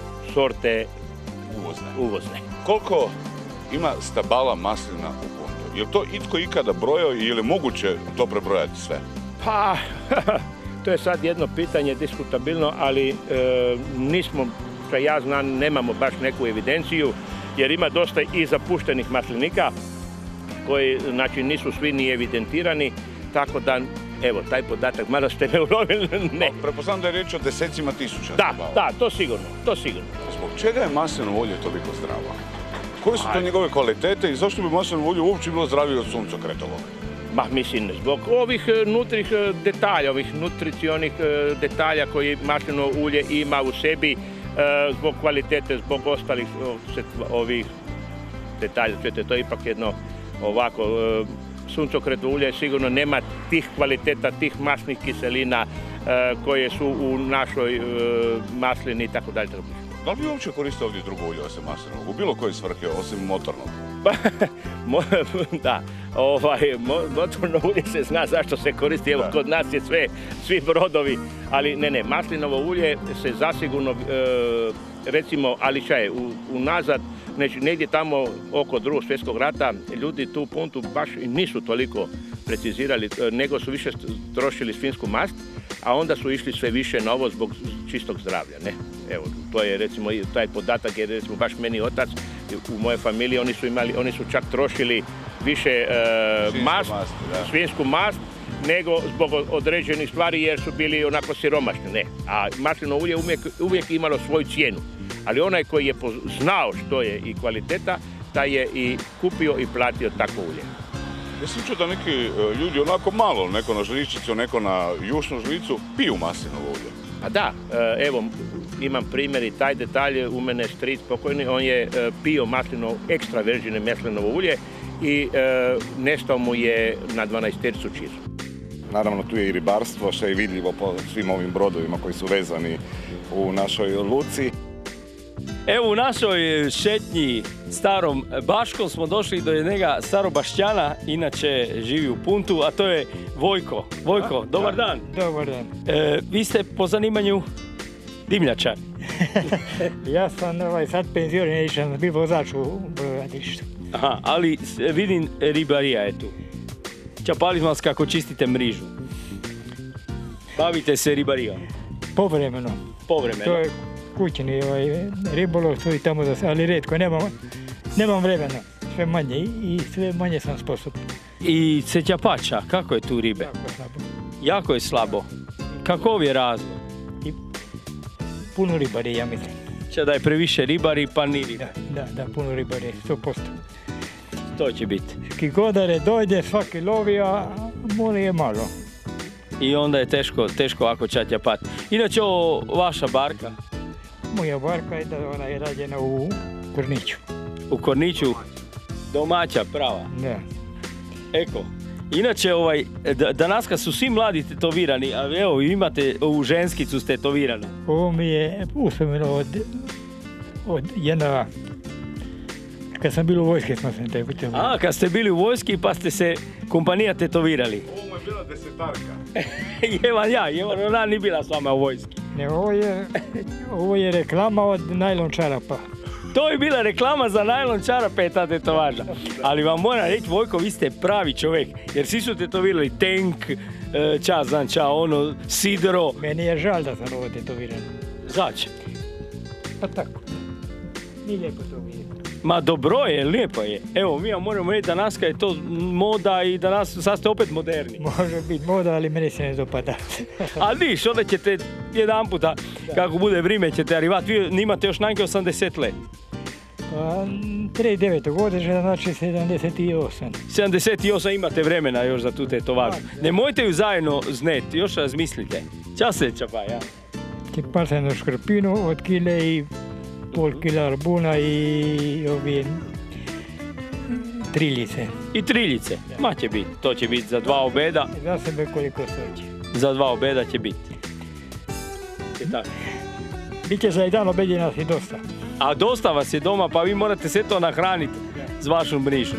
sorte uvozne. Koliko ima stabala maslina u Puntu? Je li to itko ikada brojao i je li moguće to prebrojati sve? Pa, to je sad jedno pitanje diskutabilno, ali nismo, što ja znam, nemamo baš neku evidenciju, jer ima dosta i zapuštenih maslinika koji, znači, nisu svi ni evidentirani, tako da, evo, taj podatak, mada ste me ulovili, ne. Pretpostavljam da je riječ o desecima tisuća. Da, to sigurno. Zbog čega je maslinovo ulje toliko zdravo? Koje su to njegove kvalitete i zašto bi maslinovo ulje uopće bilo zdravije od suncokretovog? Ma, mislim, zbog ovih nutrih detalja, ovih nutricionih detalja koji maslinovo ulje ima u sebi, zbog kvalitete, zbog ostalih ovih detalja. To je ipak jedno ovako, suncokretovo ulje sigurno nema tih kvaliteta, tih masnih kiselina koje su u našoj maslini i tako dalje. Da li bi uopće koristio ovdje drugo ulje osim maslinovog, u bilo koje svrhe, osim motornog? Da, motorno ulje se zna zašto se koristi, evo kod nas je svi brodovi, ali ne, maslinovo ulje se zasigurno, recimo, ali šta je, unazad, negdje tamo oko Drugog svjetskog rata, ljudi tu puntu baš nisu toliko precizirali, nego su više trošili svinjsku mast, a onda su išli sve više na ovo zbog čistog zdravlja, ne? Evo, to je recimo taj podatak, jer recimo baš meni otac u mojoj familiji, oni su čak trošili više svinjsku mast, nego zbog određenih stvari jer su bili onako siromašni, ne. A maslinovo ulje uvijek imalo svoju cijenu, ali onaj koji je znao što je i kvaliteta, taj je i kupio i platio takvo ulje. Ja sam čuo da neki ljudi onako malo, neko na žličicu, neko na jušnu žlicu, piju maslinovo ulje. A da, evo, imam primjer i taj detalj, u mene stric pokojni, on je pio maslinovo, ekstra verzine maslinovo ulje i nestao mu je na 12-tericu čizu. Naravno, tu je i ribarstvo, što je vidljivo po svim ovim brodovima koji su vezani u našoj luci. Evo, u našoj šetnji Starom Baškom smo došli do jednega starobašćana, inače živi u Puntu, a to je Vojko. Vojko, dobar dan. Dobar dan. Vi ste po zanimanju dimljačar. Ja sam sad penzioniran, sam bio vozač u brodogradilištu. Aha, ali vidim ribarija je tu. Čapali smo vas kako čistite mrižu. Bavite se ribarijom. Povremeno. To je kućni ribolov, tu i tamo, ali rijetko, nemam vremena, sve manje i sve manje sam sposoban. I Cećapača, kako je tu ribe? Jako slabo. Jako je slabo. Kakov je razlog? Puno ribari, ja mislim. Da je previše ribari pa ni riba. Da, puno ribari, 100%. To će biti. Kigodare dojde, svaki lovi, a moli je malo. I onda je teško ako čatja pat. Inače, ovo vaša barka? Moja barka je ona je rađena u Korniću. U Korniću? Domaća, prava? Da. Eko. Inače, danas kad su svi mladi tetovirani, a evo imate ovu ženskicu s tetoviranu. Ovo mi je uspomeno od jedna... Kad sam bio u vojski smo se tetovirali. A, kad ste bili u vojski pa ste se kompanija tetovirali. Ovo mu je bila desetarka. Ona nije bila s vama u vojski. Ne, ovo je reklama od najlon čarapa. To je bila reklama za najlon čarape, ta tetovaža. Ali vam moram reći, Vojko, vi ste pravi čovjek, jer svi su tetovirali Tank, Sidro. Meni je žal da sam ovo tetoviran. Zač? Pa tako. Nije lijepo to vidjeti. Ma dobro je, lijepo je. Evo, mi vam moramo reći danas kad je to moda i danas sad ste opet moderni. Može biti moda, ali meni se ne dopada. Ali viš, onda ćete jedan puta, kako bude vrijeme, ćete arrivati. Vi imate još najke 80 let. 39. godine, znači 78. 78 imate vremena još za tu tetovažu. Nemojte ju zajedno zneti, još razmislite. Čas se čapa, ja. Čepal sam na škrpinu od kile i pol kila arbuna i ovi triljice. I triljice? Ma će biti, to će biti za 2 obeda. Za sebe koliko stoći. Za 2 obeda će biti. Biće za jedan obed nas i dosta. A dosta vas je doma, pa vi morate sve to nahraniti s vašom mrižom.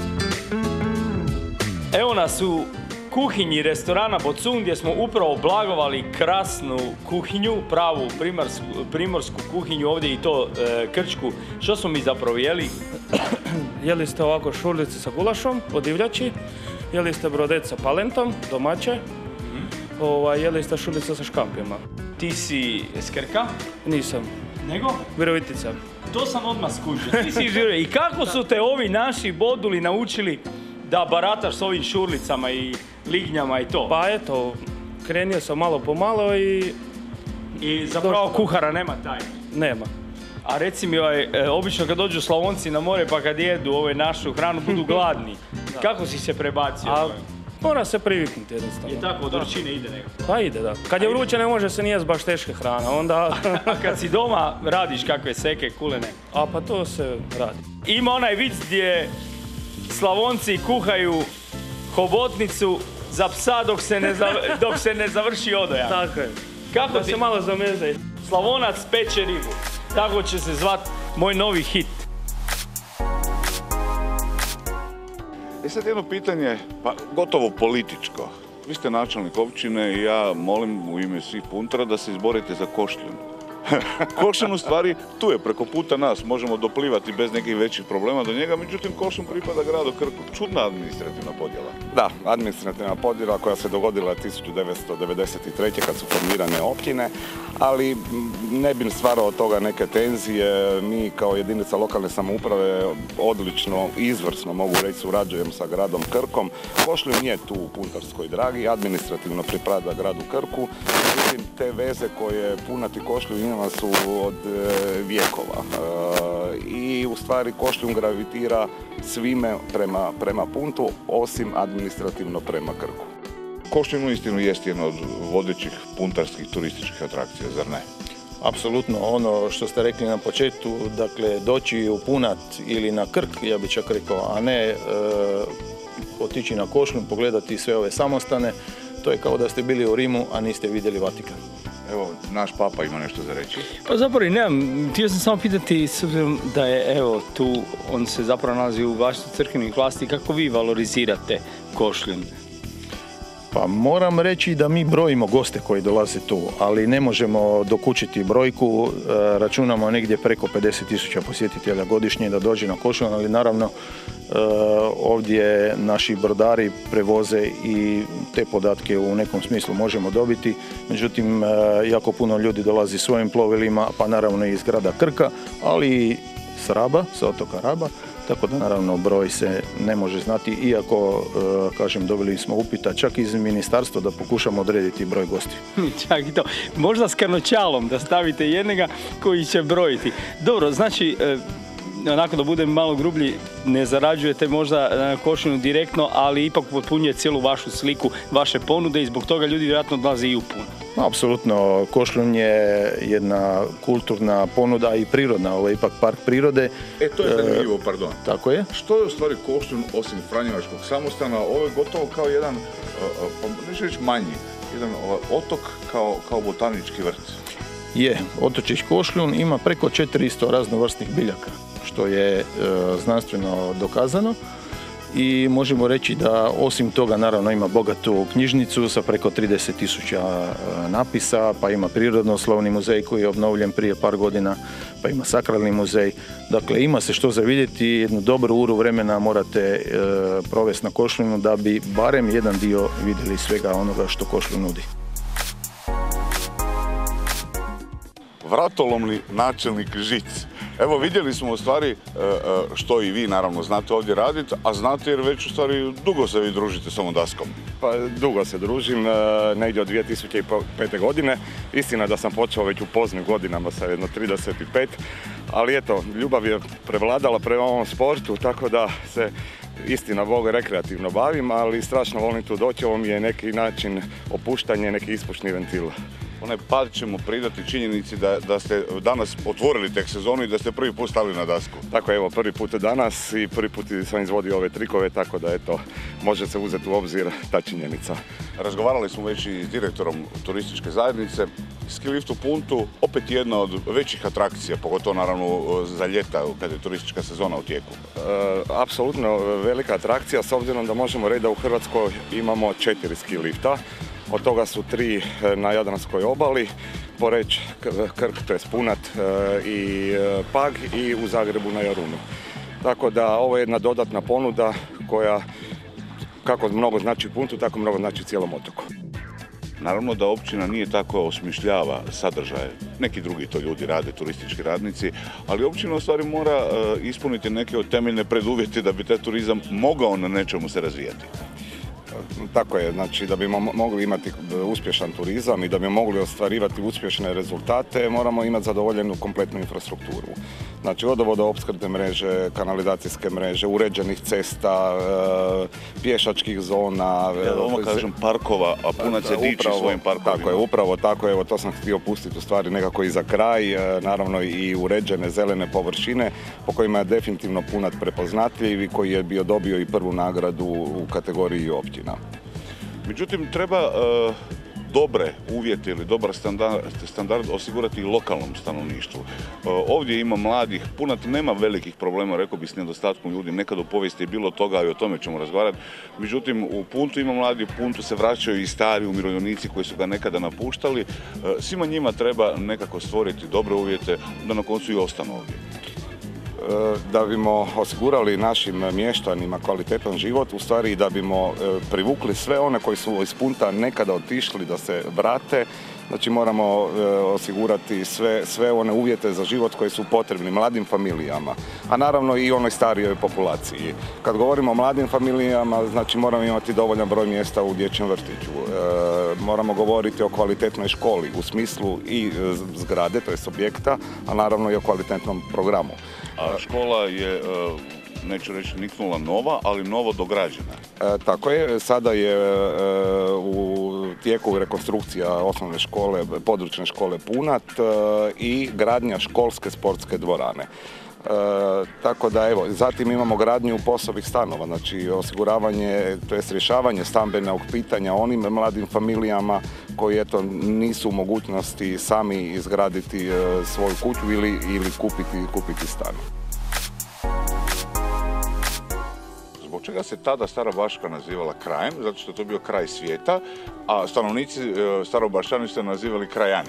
Evo nas u kuhinji restorana Bocun gdje smo upravo blagovali krasnu kuhinju, pravu primorsku kuhinju ovdje i to krčku. Što smo mi zapravo jeli? Jeli ste ovako šurlice sa gulašom od divljači, jeli ste brodet sa palentom, domaće, jeli ste šurlice sa škampijama. Ti si s Krka? Nisam. Nego? Virovitica. To sam odmah skužio. Ti si živio. I kako su te ovi naši boduli naučili da barataš s ovim šurlicama i lignjama i to? Pa eto, krenio sam malo po malo i... I zapravo kuhara nema taj? Nema. A reci mi, obično kad dođu Slavonci na more pa kad jedu našu hranu budu gladni. Kako si se prebacio? Mora se priviknuti jednostavno. Je tako, od vrućine ide nekako? Pa ide, da. Kad je vruće ne može se ni jest baš teške hrana, onda... A kad si doma radiš kakve seke, kulene? A pa to se radi. Ima onaj vic gdje Slavonci kuhaju hobotnicu za psa dok se ne završi odojak. Tako je. Kako da se malo zameze. Slavonac peče ribu. Tako će se zvat moj novi hit. I sad jedno pitanje, pa gotovo političko. Vi ste načelnik općine i ja molim u ime svih puntara da se izborite za Košljun. Košljun u stvari tu je preko puta nas, možemo doplivati bez nekih većih problema do njega, međutim Košljun pripada gradu Krku. Čudna administrativna podjela. Da, administrativna podjela koja se dogodila 1993. kad su formirane općine, ali ne bi stvarao od toga neke tenzije. Mi kao jedinica lokalne samouprave odlično, izvrsno mogu reći, surađujemo sa gradom Krkom. Košljun je tu u puntarskoj dragi, administrativno pripada gradu Krku. Međutim, te veze koje Punat i Košljun ima su od vjekova. I u stvari Košljun gravitira svime prema Puntu, osim administrativno prema Krku. Košljun uistinu jest jedna od vodećih puntarskih turističkih atrakcija, zar ne? Apsolutno, ono što ste rekli na početku, dakle doći u Punat ili na Krk, ja bih čak rekao, a ne otići na Košljun, pogledati sve ove samostane, to je kao da ste bili u Rimu, a niste vidjeli Vatikan. Evo, naš papa ima nešto za reći. Pa zapravo nemam, htio sam samo pitati, s obzirom da je evo tu, on se zapravo nalazi u vašoj crkvenih vlasti, kako vi valorizirate Košljun? Pa moram reći da mi brojimo goste koji dolaze tu, ali ne možemo dokučiti brojku, računamo negdje preko 50.000 posjetitelja godišnje da dođe na Košljun, ali naravno ovdje naši brodari prevoze i te podatke u nekom smislu možemo dobiti, međutim jako puno ljudi dolazi svojim plovilima, pa naravno i iz grada Krka, ali i s Raba, sa otoka Raba. Tako da naravno broj se ne može znati, iako, kažem, dobili smo upita čak iz ministarstva da pokušamo odrediti broj gostiju. Čak i to. Možda s karnoćalom da stavite jednoga koji će brojiti. Dobro, znači, onako da budem malo grublji, ne zarađujete možda na Košljunu direktno, ali ipak potpunjuje cijelu vašu sliku, vaše ponude i zbog toga ljudi vjerojatno odlaze i u Pun. Apsolutno, Košljun je jedna kulturna ponuda i prirodna, ovo je ipak park prirode. To je zanimljivo, pardon. Tako je. Što je u stvari Košljun osim Franjevačkog samostana? Ovo je gotovo kao jedan, neću reći manji, jedan otok kao botanički vrt. Je, otočić Košljun ima preko 400 raznovrsnih biljaka, što je znanstveno dokazano. I možemo reći da osim toga naravno ima bogatu knjižnicu sa preko 30.000 napisa, pa ima prirodoslovni muzej koji je obnovljen prije par godina, pa ima sakralni muzej. Dakle, ima se što za vidjeti, jednu dobru uru vremena morate provesti na Košljunu da bi barem jedan dio vidjeli svega onoga što Košljun nudi. Vratolomni načelnik Žic. Evo, vidjeli smo u stvari što i vi naravno znate ovdje raditi, a znate jer već u stvari dugo se vi družite s ovom daskom. Pa dugo se družim, negdje od 2005. godine. Istina da sam počeo već u poznim godinama sa jedno 35, ali eto, ljubav je prevladala prema ovom sportu, tako da se istina Bog rekreativno bavim, ali strašno volim tu doći, ovo mi je neki način opuštanja, neki ispušni ventil. Onaj pad ćemo pridati činjenici da ste danas otvorili tek sezonu i da ste prvi put stali na dasku. Tako je, evo, prvi put danas i prvi put sam izvodio ove trikove, tako da eto, može se uzeti u obzir ta činjenica. Razgovarali smo već i s direktorom turističke zajednice. Ski lift u Puntu opet jedna od većih atrakcija, pogotovo naravno za ljeta kad je turistička sezona u tijeku. Apsolutno velika atrakcija, s obzirom da možemo reći da u Hrvatskoj imamo 4 ski lifta. Od toga su 3 na Jadranskoj obali, Poreč, Krk, to je Punat i Pag i u Zagrebu na Jarunu. Tako da ovo je jedna dodatna ponuda koja kako mnogo znači Puntu, tako mnogo znači cijelom otoku. Naravno da općina nije tako osmišljava sadržaje, neki drugi to ljudi rade, turistički radnici, ali općina u stvari mora ispuniti neke od temeljne preduvjete da bi taj turizam mogao na nečemu se razvijati. Tako je, znači da bi mogli imati uspješan turizam i da bi mogli ostvarivati uspješne rezultate, moramo imati zadovoljenu kompletnu infrastrukturu. Znači od vodoopskrbne mreže, kanalizacijske mreže, uređenih cesta, pješačkih zona. Ja ovo kažem parkova, a Punac se diči svojim parkovima. Tako je, upravo tako, evo to sam htio pustiti u stvari nekako i za kraj, naravno i uređene zelene površine po kojima je definitivno Punac prepoznatljiv i koji je dobio i prvu nagradu u kategoriji općina. Međutim, treba dobre uvjete ili dobar standard osigurati i lokalnom stanovništvu. Ovdje ima mladih, Punac nema velikih problema, rekao bih, s nedostatkom ljudi. Nekad u povijesti je bilo toga i o tome ćemo razgovarati. Međutim, u Puntu ima mladi, u Puntu se vraćaju i stari umirovljenici koji su ga nekada napuštali. Svima njima treba nekako stvoriti dobre uvjete da na koncu i ostanu ovdje. Da bimo osigurali našim mještanima kvalitetan život, u stvari i da bimo privukli sve one koji su iz Punta nekada otišli da se vrate, znači moramo osigurati sve one uvjete za život koji su potrebni mladim familijama, a naravno i onoj starijoj populaciji. Kad govorimo o mladim familijama, znači moramo imati dovoljan broj mjesta u dječjem vrtiću. Moramo govoriti o kvalitetnoj školi u smislu i zgrade, to je objekta, a naravno i o kvalitetnom programu. A škola je, neću reći niknula nova, ali novo dograđena. Tako je, sada je u tijeku rekonstrukcija osnovne škole, područne škole Punat i gradnja školske sportske dvorane. Tako da evo, zatim imamo gradnju POS-ovih stanova, znači osiguravanje, to jest rješavanje stambenog pitanja onim mladim familijama koji eto nisu u mogućnosti sami izgraditi svoju kuću ili kupiti stan. Zbog čega se tada Stara Baška nazivala krajem? Zato što je to bio kraj svijeta, a stanovnici Starobaščani su nazivali krajani.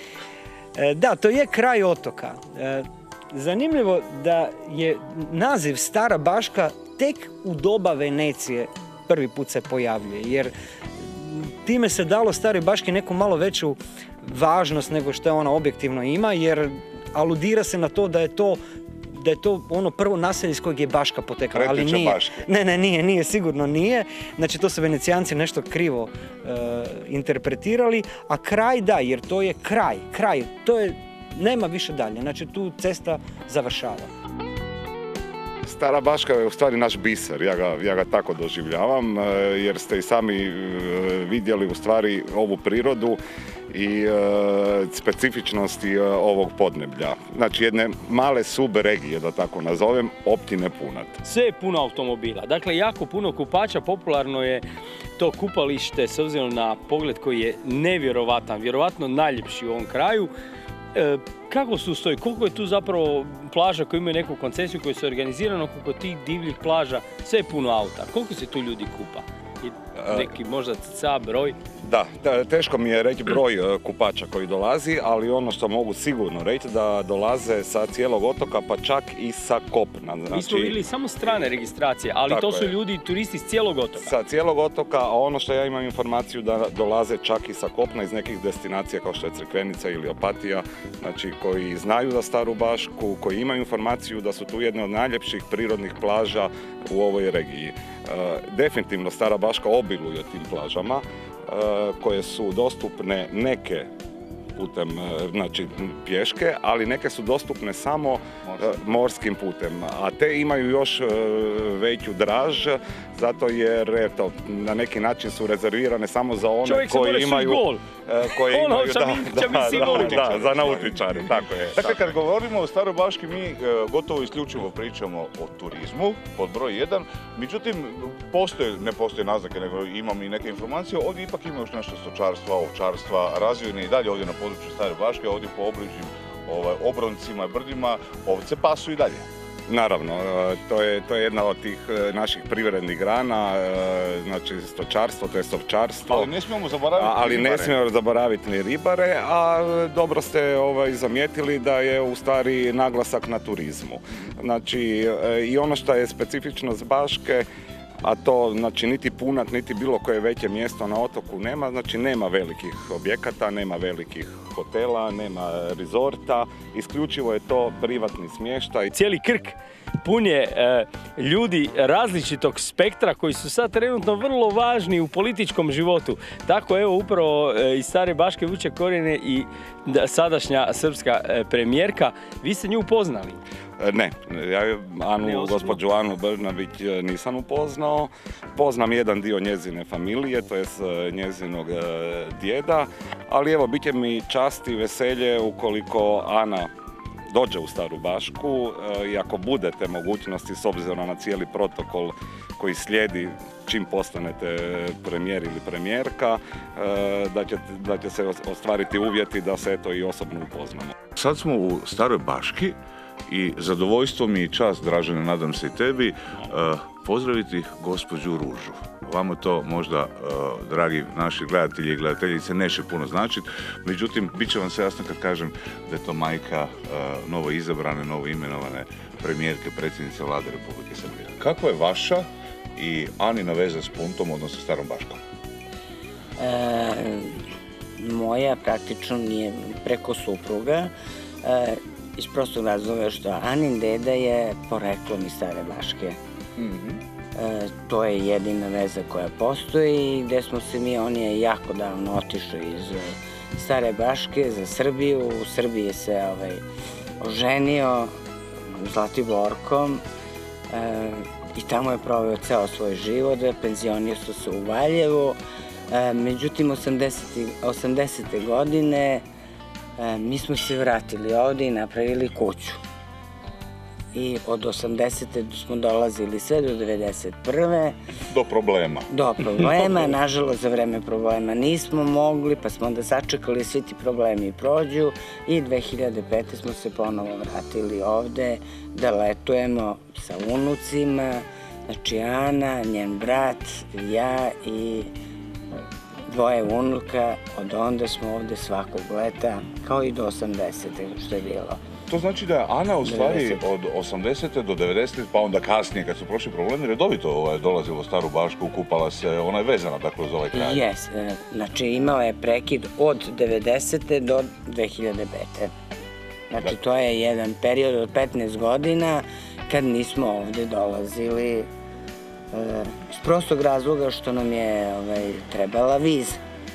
Da, to je kraj otoka. Zanimljivo da je naziv Stara Baška tek u doba Venecije prvi put se pojavljuje, jer time se dalo Staroj Baški neku malo veću važnost nego što je ona objektivno ima, jer aludira se na to da je to ono prvo naselje iz kojeg je Baška potekla, ali nije. Ne, nije, sigurno nije. Znači to su Venecijanci nešto krivo interpretirali, a kraj da, jer to je kraj, to je, nema više dalje, znači tu cesta završava. Stara Baška je u stvari naš biser, ja ga tako doživljavam, jer ste i sami vidjeli u stvari ovu prirodu i specifičnosti ovog podneblja. Znači jedne male subregije, da tako nazovem, općine Punat. Sve je puno automobila, dakle jako puno kupača, popularno je to kupalište s obzirom na pogled koji je nevjerovatan, vjerovatno najljepši u ovom kraju. Kako su stoji, koliko je tu zapravo plaža koji imaju neku koncesiju koja se organizirana, koliko tih divljih plaža, sve je puno auta, koliko se tu ljudi kupa? Neki možda cca broj? Da, teško mi je reći broj kupača koji dolazi, ali ono što mogu sigurno reći da dolaze sa cijelog otoka, pa čak i sa kopna. Mi smo vidjeli samo strane registracije, ali to su ljudi, turisti s cijelog otoka. Sa cijelog otoka, a ono što ja imam informaciju da dolaze čak i sa kopna iz nekih destinacija kao što je Crikvenica ili Opatija, znači koji znaju za Staru Bašku, koji imaju informaciju da su tu jedne od najljepših prirodnih plaža u ovoj regiji. Definitivno Stara Baška obiluje tim plažama koje su dostupne neke putem, znači pješke, ali neke su dostupne samo morskim putem, a te imaju još veću draž, zato jer eto, na neki način su rezervirane samo za one koji imaju za nautičare, tako je. Dakle, kad govorimo o Staroj Baški, mi gotovo isključivo pričamo o turizmu, pod broj 1, međutim, ne postoje naznake, nego imam i neke informacije, ovdje ipak ima još nešto stočarstva, ovčarstva, razvijene i dalje ovdje na području Stare Baške, ovdje po obližnjim obroncima i brdima, ovce pasu i dalje. Naravno, to je jedna od tih naših privrednih grana, znači stočarstvo, to je ovčarstvo. Ali ne smijemo zaboraviti ali ribare. Ne smijemo zaboraviti ni ribare, a dobro ste zamijetili da je u stvari naglasak na turizmu. Znači, i ono što je specifično za Baške, a to znači niti Punac, niti bilo koje veće mjesto na otoku nema, znači nema velikih objekata, nema velikih hotela, nema rezorta, isključivo je to privatni smještaj. Cijeli Krk pun je ljudi različitog spektra koji su sad trenutno vrlo važni u političkom životu. Tako evo upravo iz Stare Baške vuče korijene i sadašnja srpska premijerka. Vi ste nju upoznali? Ne, ja gospođu Anu Brnabić nisam upoznao. Poznam jedan dio njezine familije, to je njezinog djeda, ali evo, bit će mi čast i veselje ukoliko Ana dođe u Staru Bašku i ako budete mogućnosti, s obzirom na cijeli protokol koji slijedi čim postanete premijer ili premijerka, da će se ostvariti uvjeti da se eto i osobno upoznamo. Sad smo u Staroj Baški i zadovoljstvo mi i čast, Dražene, nadam se i tebi, pozdraviti gospođu Ružu. Vama to možda, dragi naši gledatelji i gledateljice, neće puno značiti, međutim, bit će vam se jasno kad kažem da je to majka novo izabrane, novo imenovane premijerke, predsjednice Vlade Republike Srbije. Kako je vaša i Anina veza s Puntom, odnosno Starom Baškom? Moja praktično nije preko supruga, iz prostog razloga što Anin deda je poreklom iz Stare Baške. To je jedina veza koja postoji, gde smo se on je jako davno otišao iz Stare Baške za Srbiju. U Srbiji se oženio Zlatiborkom i tamo je proveo ceo svoj život, penzionirao se u Valjevu. Međutim, 80. godine mi smo se vratili ovdje i napravili kuću. I od 80. smo dolazili sve do 91. Do problema. Do problema. Nažalost, za vreme problema nismo mogli, pa smo onda sačekali svi ti problemi prođu i 2005. smo se ponovo vratili ovde da letujemo sa unucima, znači Ana, njen brat, ja i dvoje unuka. Od onda smo ovde svakog leta, kao i do 80. što je bilo. To znači da je Ana u stvari od 80. do 90. pa onda kasnije kad su prošli problemi redovito dolazila u Staru Bašku, kupala se, ona je vezana dakle uz ovaj kraj. Jes, znači imala je prekid od 90. do 2005. Znači to je jedan period od 15 godina kad nismo ovde dolazili iz prostog razloga što nam je trebala viza.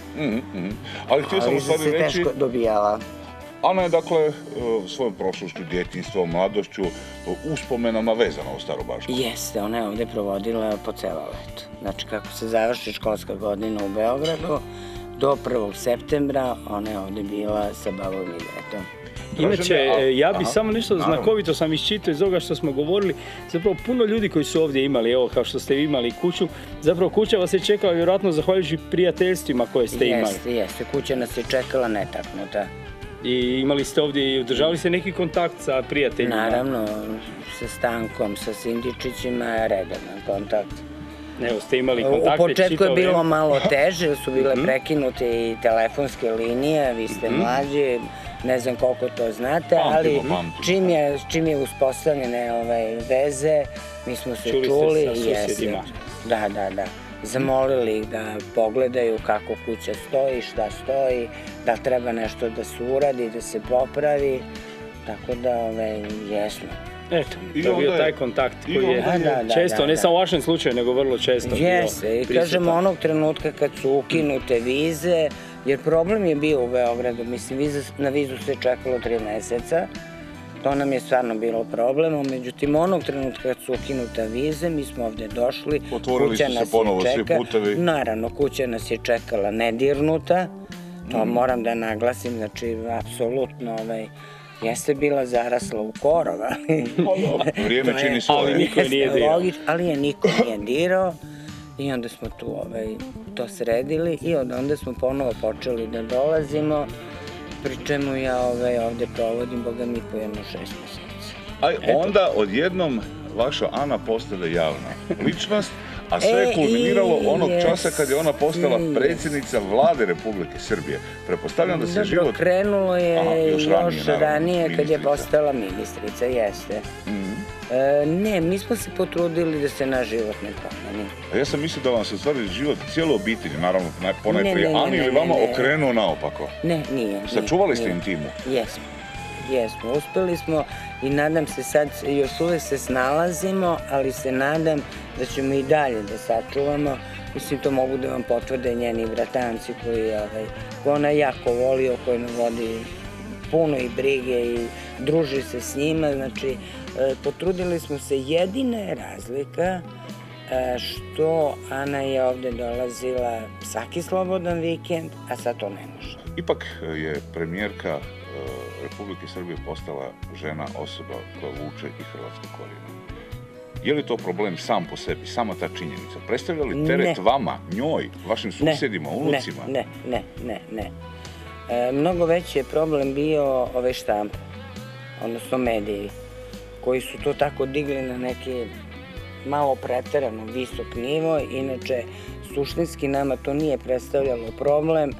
Ali htio sam u stvari reći... A viza se teško dobijala. Ana je, dakle, svojom prošlošću, djetinjstvom, mladošću, uspomenama vezana u Staru Bašku. Jeste, ona je ovde provodila po celo leto. Znači, kako se završi školska godina u Beogradu, do 1. septembra ona je ovde bila sa babom i detom. Inače, ja bi samo nešto znakovito sam iščitao iz ovoga što smo govorili. Zapravo, puno ljudi koji su ovdje imali, evo, kao što ste vi imali kuću, zapravo kuća vas je čekala vjerojatno zahvaljujući prijateljstvima koje ste imali. Jeste, kuća nas je čekala netaknuta. I imali ste ovdje i održavali ste neki kontakt sa prijateljima? Naravno, sa Stankom, sa Sindičićima, redovan kontakt. Evo, ste imali kontakte? U početku je bilo malo teže, su bile prekinute i telefonske linije, vi ste mlađi, ne znam koliko to znate, ali čim je uspostavljene veze, mi smo se čuli. Čuli ste sa susjedima? Da. Zamolili ih da pogledaju kako kuća stoji, šta stoji, da treba nešto da se uradi, da se popravi, tako da jesmo. Eto, to je bio taj kontakt koji je često, ne samo u vašem slučaju, nego vrlo često bio. Jeste, i kažemo onog trenutka kad su ukinute vize, jer problem je bio u Beogradu, mislim, na vizu se čekalo 3 meseca, to nam je stvarno bilo problem, međutim onog trenutka kad su ukinuta vize, mi smo ovde došli, otvorili su se ponovo svi putevi. Naravno, kuća nas je čekala nedirnuta, to moram da naglasim, znači, apsolutno, jeste bila zarasla u korov, ali... Vrijeme čini svoje. Ali niko je nije dirao. Ali je niko nije dirao i onda smo tu to sredili i od onda smo ponovo počeli da dolazimo, pri čemu ja ovde provodim, boga mi, po jedno 6 mjeseci. A onda odjednom vaša Ana postane javna ličnost, a sve je kulminiralo onog časa kad je ona postala predsjednica vlade Republike Srbije. Pretpostavljam da se život... Krenulo je još ranije kad je postala ministrica, jeste. Ne, mi smo se potrudili da se naš život ne promeni. A ja sam mislio da vam se stvari život cijelo obitelji, naravno ponajprije Ani, ili vama okrenuo naopako? Ne, nije. Sačuvali ste intimu? Jesmo, uspjeli smo i nadam se sad, još uvijek se snalazimo, ali se nadam da ćemo i dalje da sačuvamo. Mislim, to mogu da vam potvrde njeni bratanci koji ona jako voli, o kojoj nam vodi puno i brige i druži se s njima. Znači, potrudili smo se, jedina je razlika što Ana je ovdje dolazila svaki slobodan vikend, a sad to ne može. Ipak je premijerka Republike Srbije postala žena, osoba koja vuče i hrvatske korijene. Je li to problem sam po sebi, sama ta činjenica? Predstavlja li teret vama, njoj, vašim susjedima, unucima? Ne. Mnogo veći je problem bio štampa, odnosno mediji, koji su to tako digli na neki malo preterano visok nivo. Inače, suštinski nama to nije predstavljalo problem.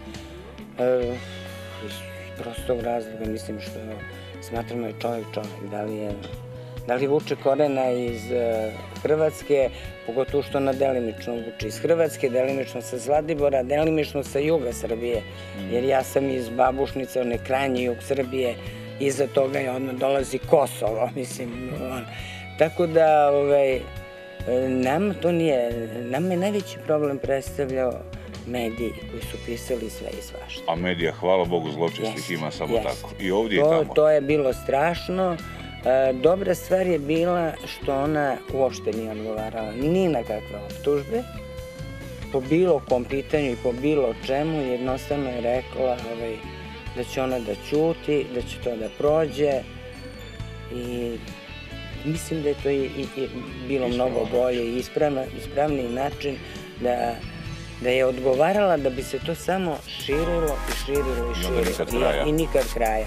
Iz prostog razloga, mislim što smatramo je čovjek. Da li vuče korena iz Hrvatske, pogotovo što ona delimično vuče iz Hrvatske, delimično sa Zlatibora, delimično sa juga Srbije. Jer ja sam iz Babušnice, on je krajnji jug Srbije, iza toga je odmah dolazi Kosovo, mislim. Tako da, nama to nije, nama je najveći problem predstavljao mediji koji su pisali sve i svašta. A medija, hvala Bogu, zločestih ima samo tako. I ovdje i tamo. To je bilo strašno. Dobra stvar je bila što ona uopšte nije odgovarala ni na kakve optužbe, po bilo kom pitanju i po bilo čemu. Jednostavno je rekla da će ona da ćuti, da će to da prođe i mislim da je to i bilo mnogo bolje i ispravniji način da je odgovarala, da bi se to samo širilo i širilo i nikad kraja.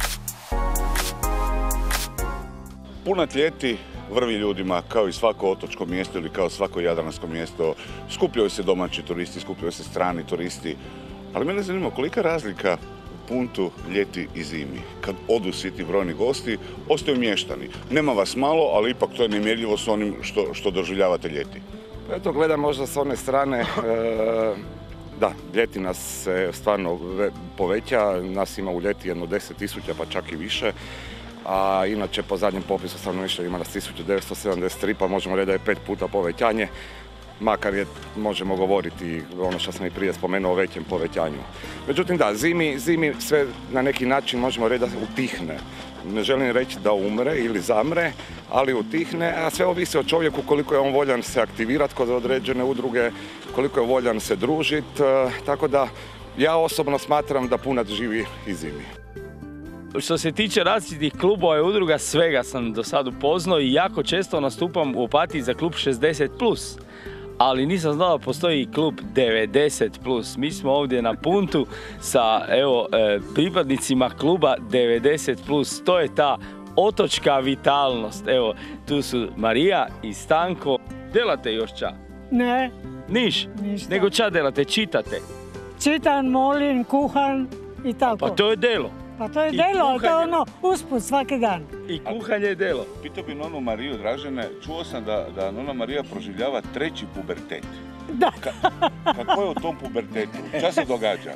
Punat ljeti vrvi ljudima, kao i svako otočko mjesto ili kao svako jadransko mjesto. Skupljaju se domaći turisti, skupljaju se strani turisti. Ali mene zanima kolika razlika u Puntu ljeti i zimi. Kad odu svi ti brojni gosti, ostaju mještani. Nema vas malo, ali ipak to je nemjerljivo s onim što doživljavate ljeti. Eto, gledam možda s one strane, da, ljeti nas se stvarno poveća, nas ima u ljeti jedno 10.000 pa čak i više. A inače po zadnjem popisu stanovništva ima nas 1973, pa možemo reći da je 5 puta povećanje, makar možemo govoriti ono što sam i prije spomenuo o većem povećanju. Međutim da, zimi sve na neki način možemo reći da utihne. Ne želim reći da umre ili zamre, ali utihne, a sve ovisi o čovjeku koliko je on voljan se aktivirati kod određene udruge, koliko je voljan se družiti, tako da ja osobno smatram da Punat živi i zimi. Što se tiče različitih klubova i udruga, svega sam do sad upoznao i jako često nastupam u Opatiji za klub 60+. Ali nisam znao da postoji i klub 90+. Mi smo ovdje na Puntu sa pripadnicima kluba 90+. To je ta otočka vitalnost. Evo, tu su Marija i Stanko. Delate još ča? Ne. Niš? Ništa. Nego ča delate? Čitate? Čitam, molim, kuham i tako. Pa to je delo. Pa to je delo, to je ono usput svaki dan. I kuhanje je delo. Pitao bi nonu Mariju, Dražene, čuo sam da nona Marija proživljava 3. pubertet. Da. Kako je u tom pubertetu? Šta se događa?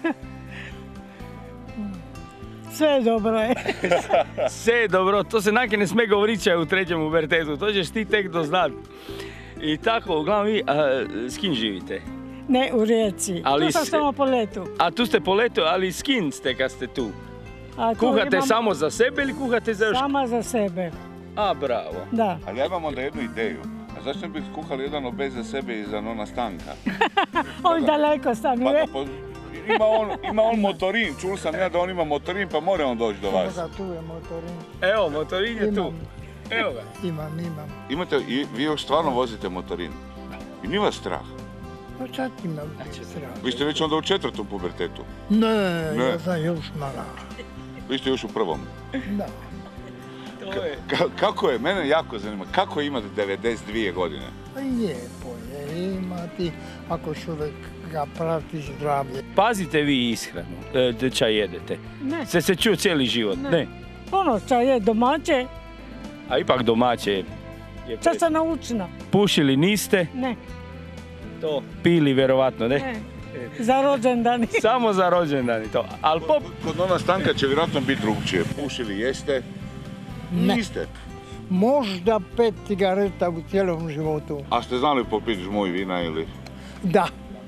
Sve je dobro. Sve je dobro, to se nakon ne sme govoriti u 3. pubertetu, to ćeš ti tek doznat. I tako, uglavnom vi, s kim živite? Ne, u Rijeci. Tu sam samo po letu. A tu ste po letu, ali s kim ste kad ste tu? Kuhate samo za sebe ili kuhate za još? Sama za sebe. A, bravo. Da. Ali ja imam onda jednu ideju. A zašto ne bih kuhali jedan obed za sebe i za nona Stanka? On daleko stanuje. Ima on motorin, čul sam ja da on ima motorin, pa mora on doći do vas. Tu je motorin. Evo, motorin je tu. Evo ga. Imam. Imate, i vi još stvarno vozite motorin? I nije vas strah? Pa čak imam strah. Vi ste već onda u 4. pubertetu? Ne, ja sam još mala. Vi ste još u 1. Da. Kako je, mene jako zanima, kako imate 92 godine? Lijepo je imati, ako čovjek ga prati zdravlje. Pazite vi ishranu, čaj jedete? Ne. Ste se čuo cijeli život? Ne. Ono čaj je domaće, A ipak domaće je. čas sam naučila. Pušili niste? Ne, To. Pili vjerovatno, ne? ne. Za rođendani. Samo za rođendani to. Al pop... Kod ona stanka će vjerojatno biti drugčije. Pušili jeste? Ne. Niste. Možda 5 cigareta u cijelom životu. A ste znali popiti žmoj vina ili? Da.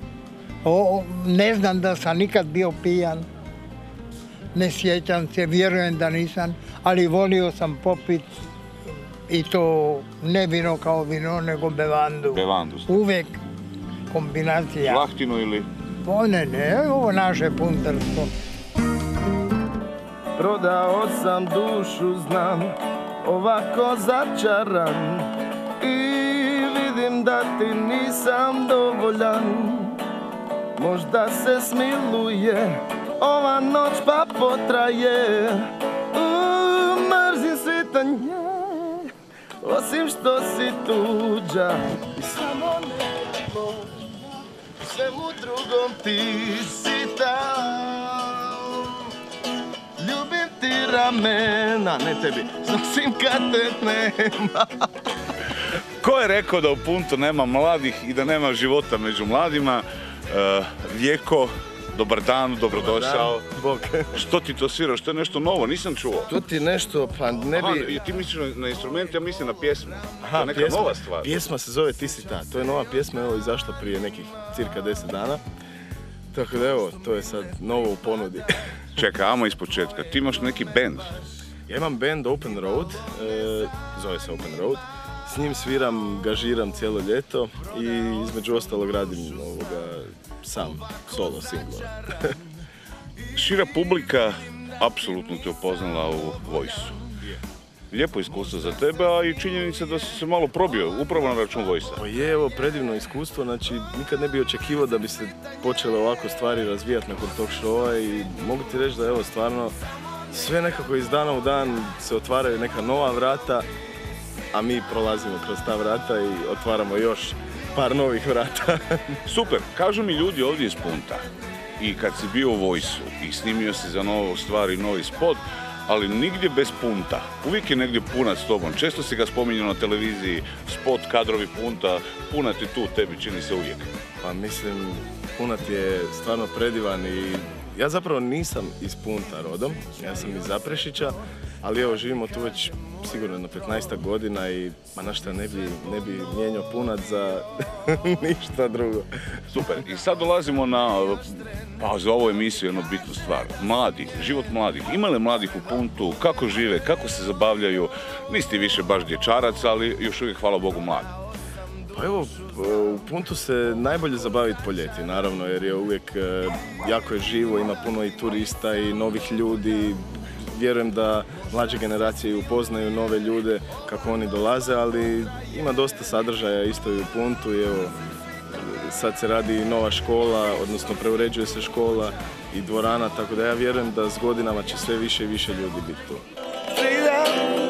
Ne znam da sam nikad bio pijan. Ne sjećam se, vjerujem da nisam, ali volio sam popit i to ne vino kao vino, nego bevandu. Bevandu. Uvijek kombinacija. Žlahtinu ili? Ne, ovo naše puntarstvo. Prodao sam dušu, znam, ovako začaran i vidim da ti nisam dovoljan. Možda se smiluje ova noć pa potraje. Mrzim svitanje, osim što si tuđa i samo nekako svemu drugom ti si tam. Ljubim ti ramena, ne tebi, nosim kad te nema. Ko je rekao da u Puntu nema mladih i da nema života među mladima? Vjeko, dobar dan, dobrodošao. Bog. Što ti to sviraš? Što je nešto novo? Nisam čuo. To ti nešto, pa ne bi... Ti misliš na instrument, ja mislim na pjesmu. Aha, to je neka pjesma. nova stvar. Pjesma se zove Ti si ta. To je nova pjesma, evo izašla prije nekih cirka 10 dana. Tako da evo, to je sad novo u ponudi. Čekaj, ajmo iz početka. Ti imaš neki band? Ja imam band Open Road, zove se Open Road. S njim sviram, gažiram cijelo ljeto i između ostalog radim sam, solo single. Šira publika apsolutno te upoznala u Voice-u. Lijepo iskustvo za tebe, a i činjenica da si se malo probio upravo na račun Voice-a. Pa je, evo, predivno iskustvo, znači nikad ne bi očekivao da bi se počele ovako stvari razvijati nakon tog showa i mogu ti reći da evo stvarno sve nekako iz dana u dan se otvaraju neka nova vrata, a mi prolazimo kroz ta vrata i otvaramo još par novih vrata. Super, kažu mi ljudi ovdje iz Punta i kad si bio u Voice-u i snimio si za novu stvar i novi spot, ali nigdje bez Punta. Uvijek je negdje Punac s tobom. Često si ga spominjao na televiziji, spot, kadrovi Punta. Punat je tu, tebi čini se uvijek. Pa mislim, Punat je stvarno predivan i ja zapravo nisam iz Punta rodom, ja sam iz Zaprešića, ali evo živimo tu već sigurno na 15 godina i na šta ne bi mijenjao Punat za ništa drugo. Super, i sad dolazimo za ovu emisiju jednu bitnu stvar. Mladi, život mladih. Ima li mladih u Puntu? Kako žive? Kako se zabavljaju? Nisi ti više baš dječarac, ali još uvijek, hvala Bogu, mladi. Pa evo, u Puntu se najbolje zabaviti po ljeti, naravno, jer je uvijek jako je živo, ima puno i turista i novih ljudi. Vjerujem da mlađe generacije upoznaju nove ljude kako oni dolaze, ali ima dosta sadržaja isto i u Puntu i evo, sad se radi i nova škola, odnosno preuređuje se škola i dvorana, tako da ja vjerujem da s godinama će sve više i više ljudi biti tu. Frida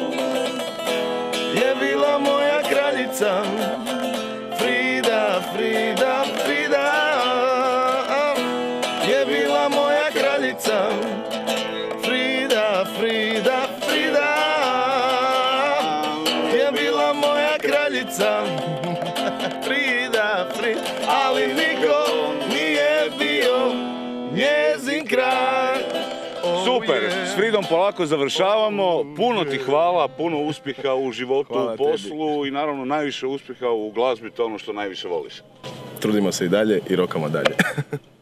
je bila moja kraljica, Frida, Frida, Frida je bila moja kraljica, Frida, Frida, Frida je bila moja kraljica, Frida, Frida, ali niko nije bio njezin kralj. Super, s Fridom polako završavamo. Puno ti hvala, puno uspjeha u životu, u poslu i naravno najviše uspjeha u glazbi, to je ono što najviše voliš. Trudimo se i dalje i rokamo dalje.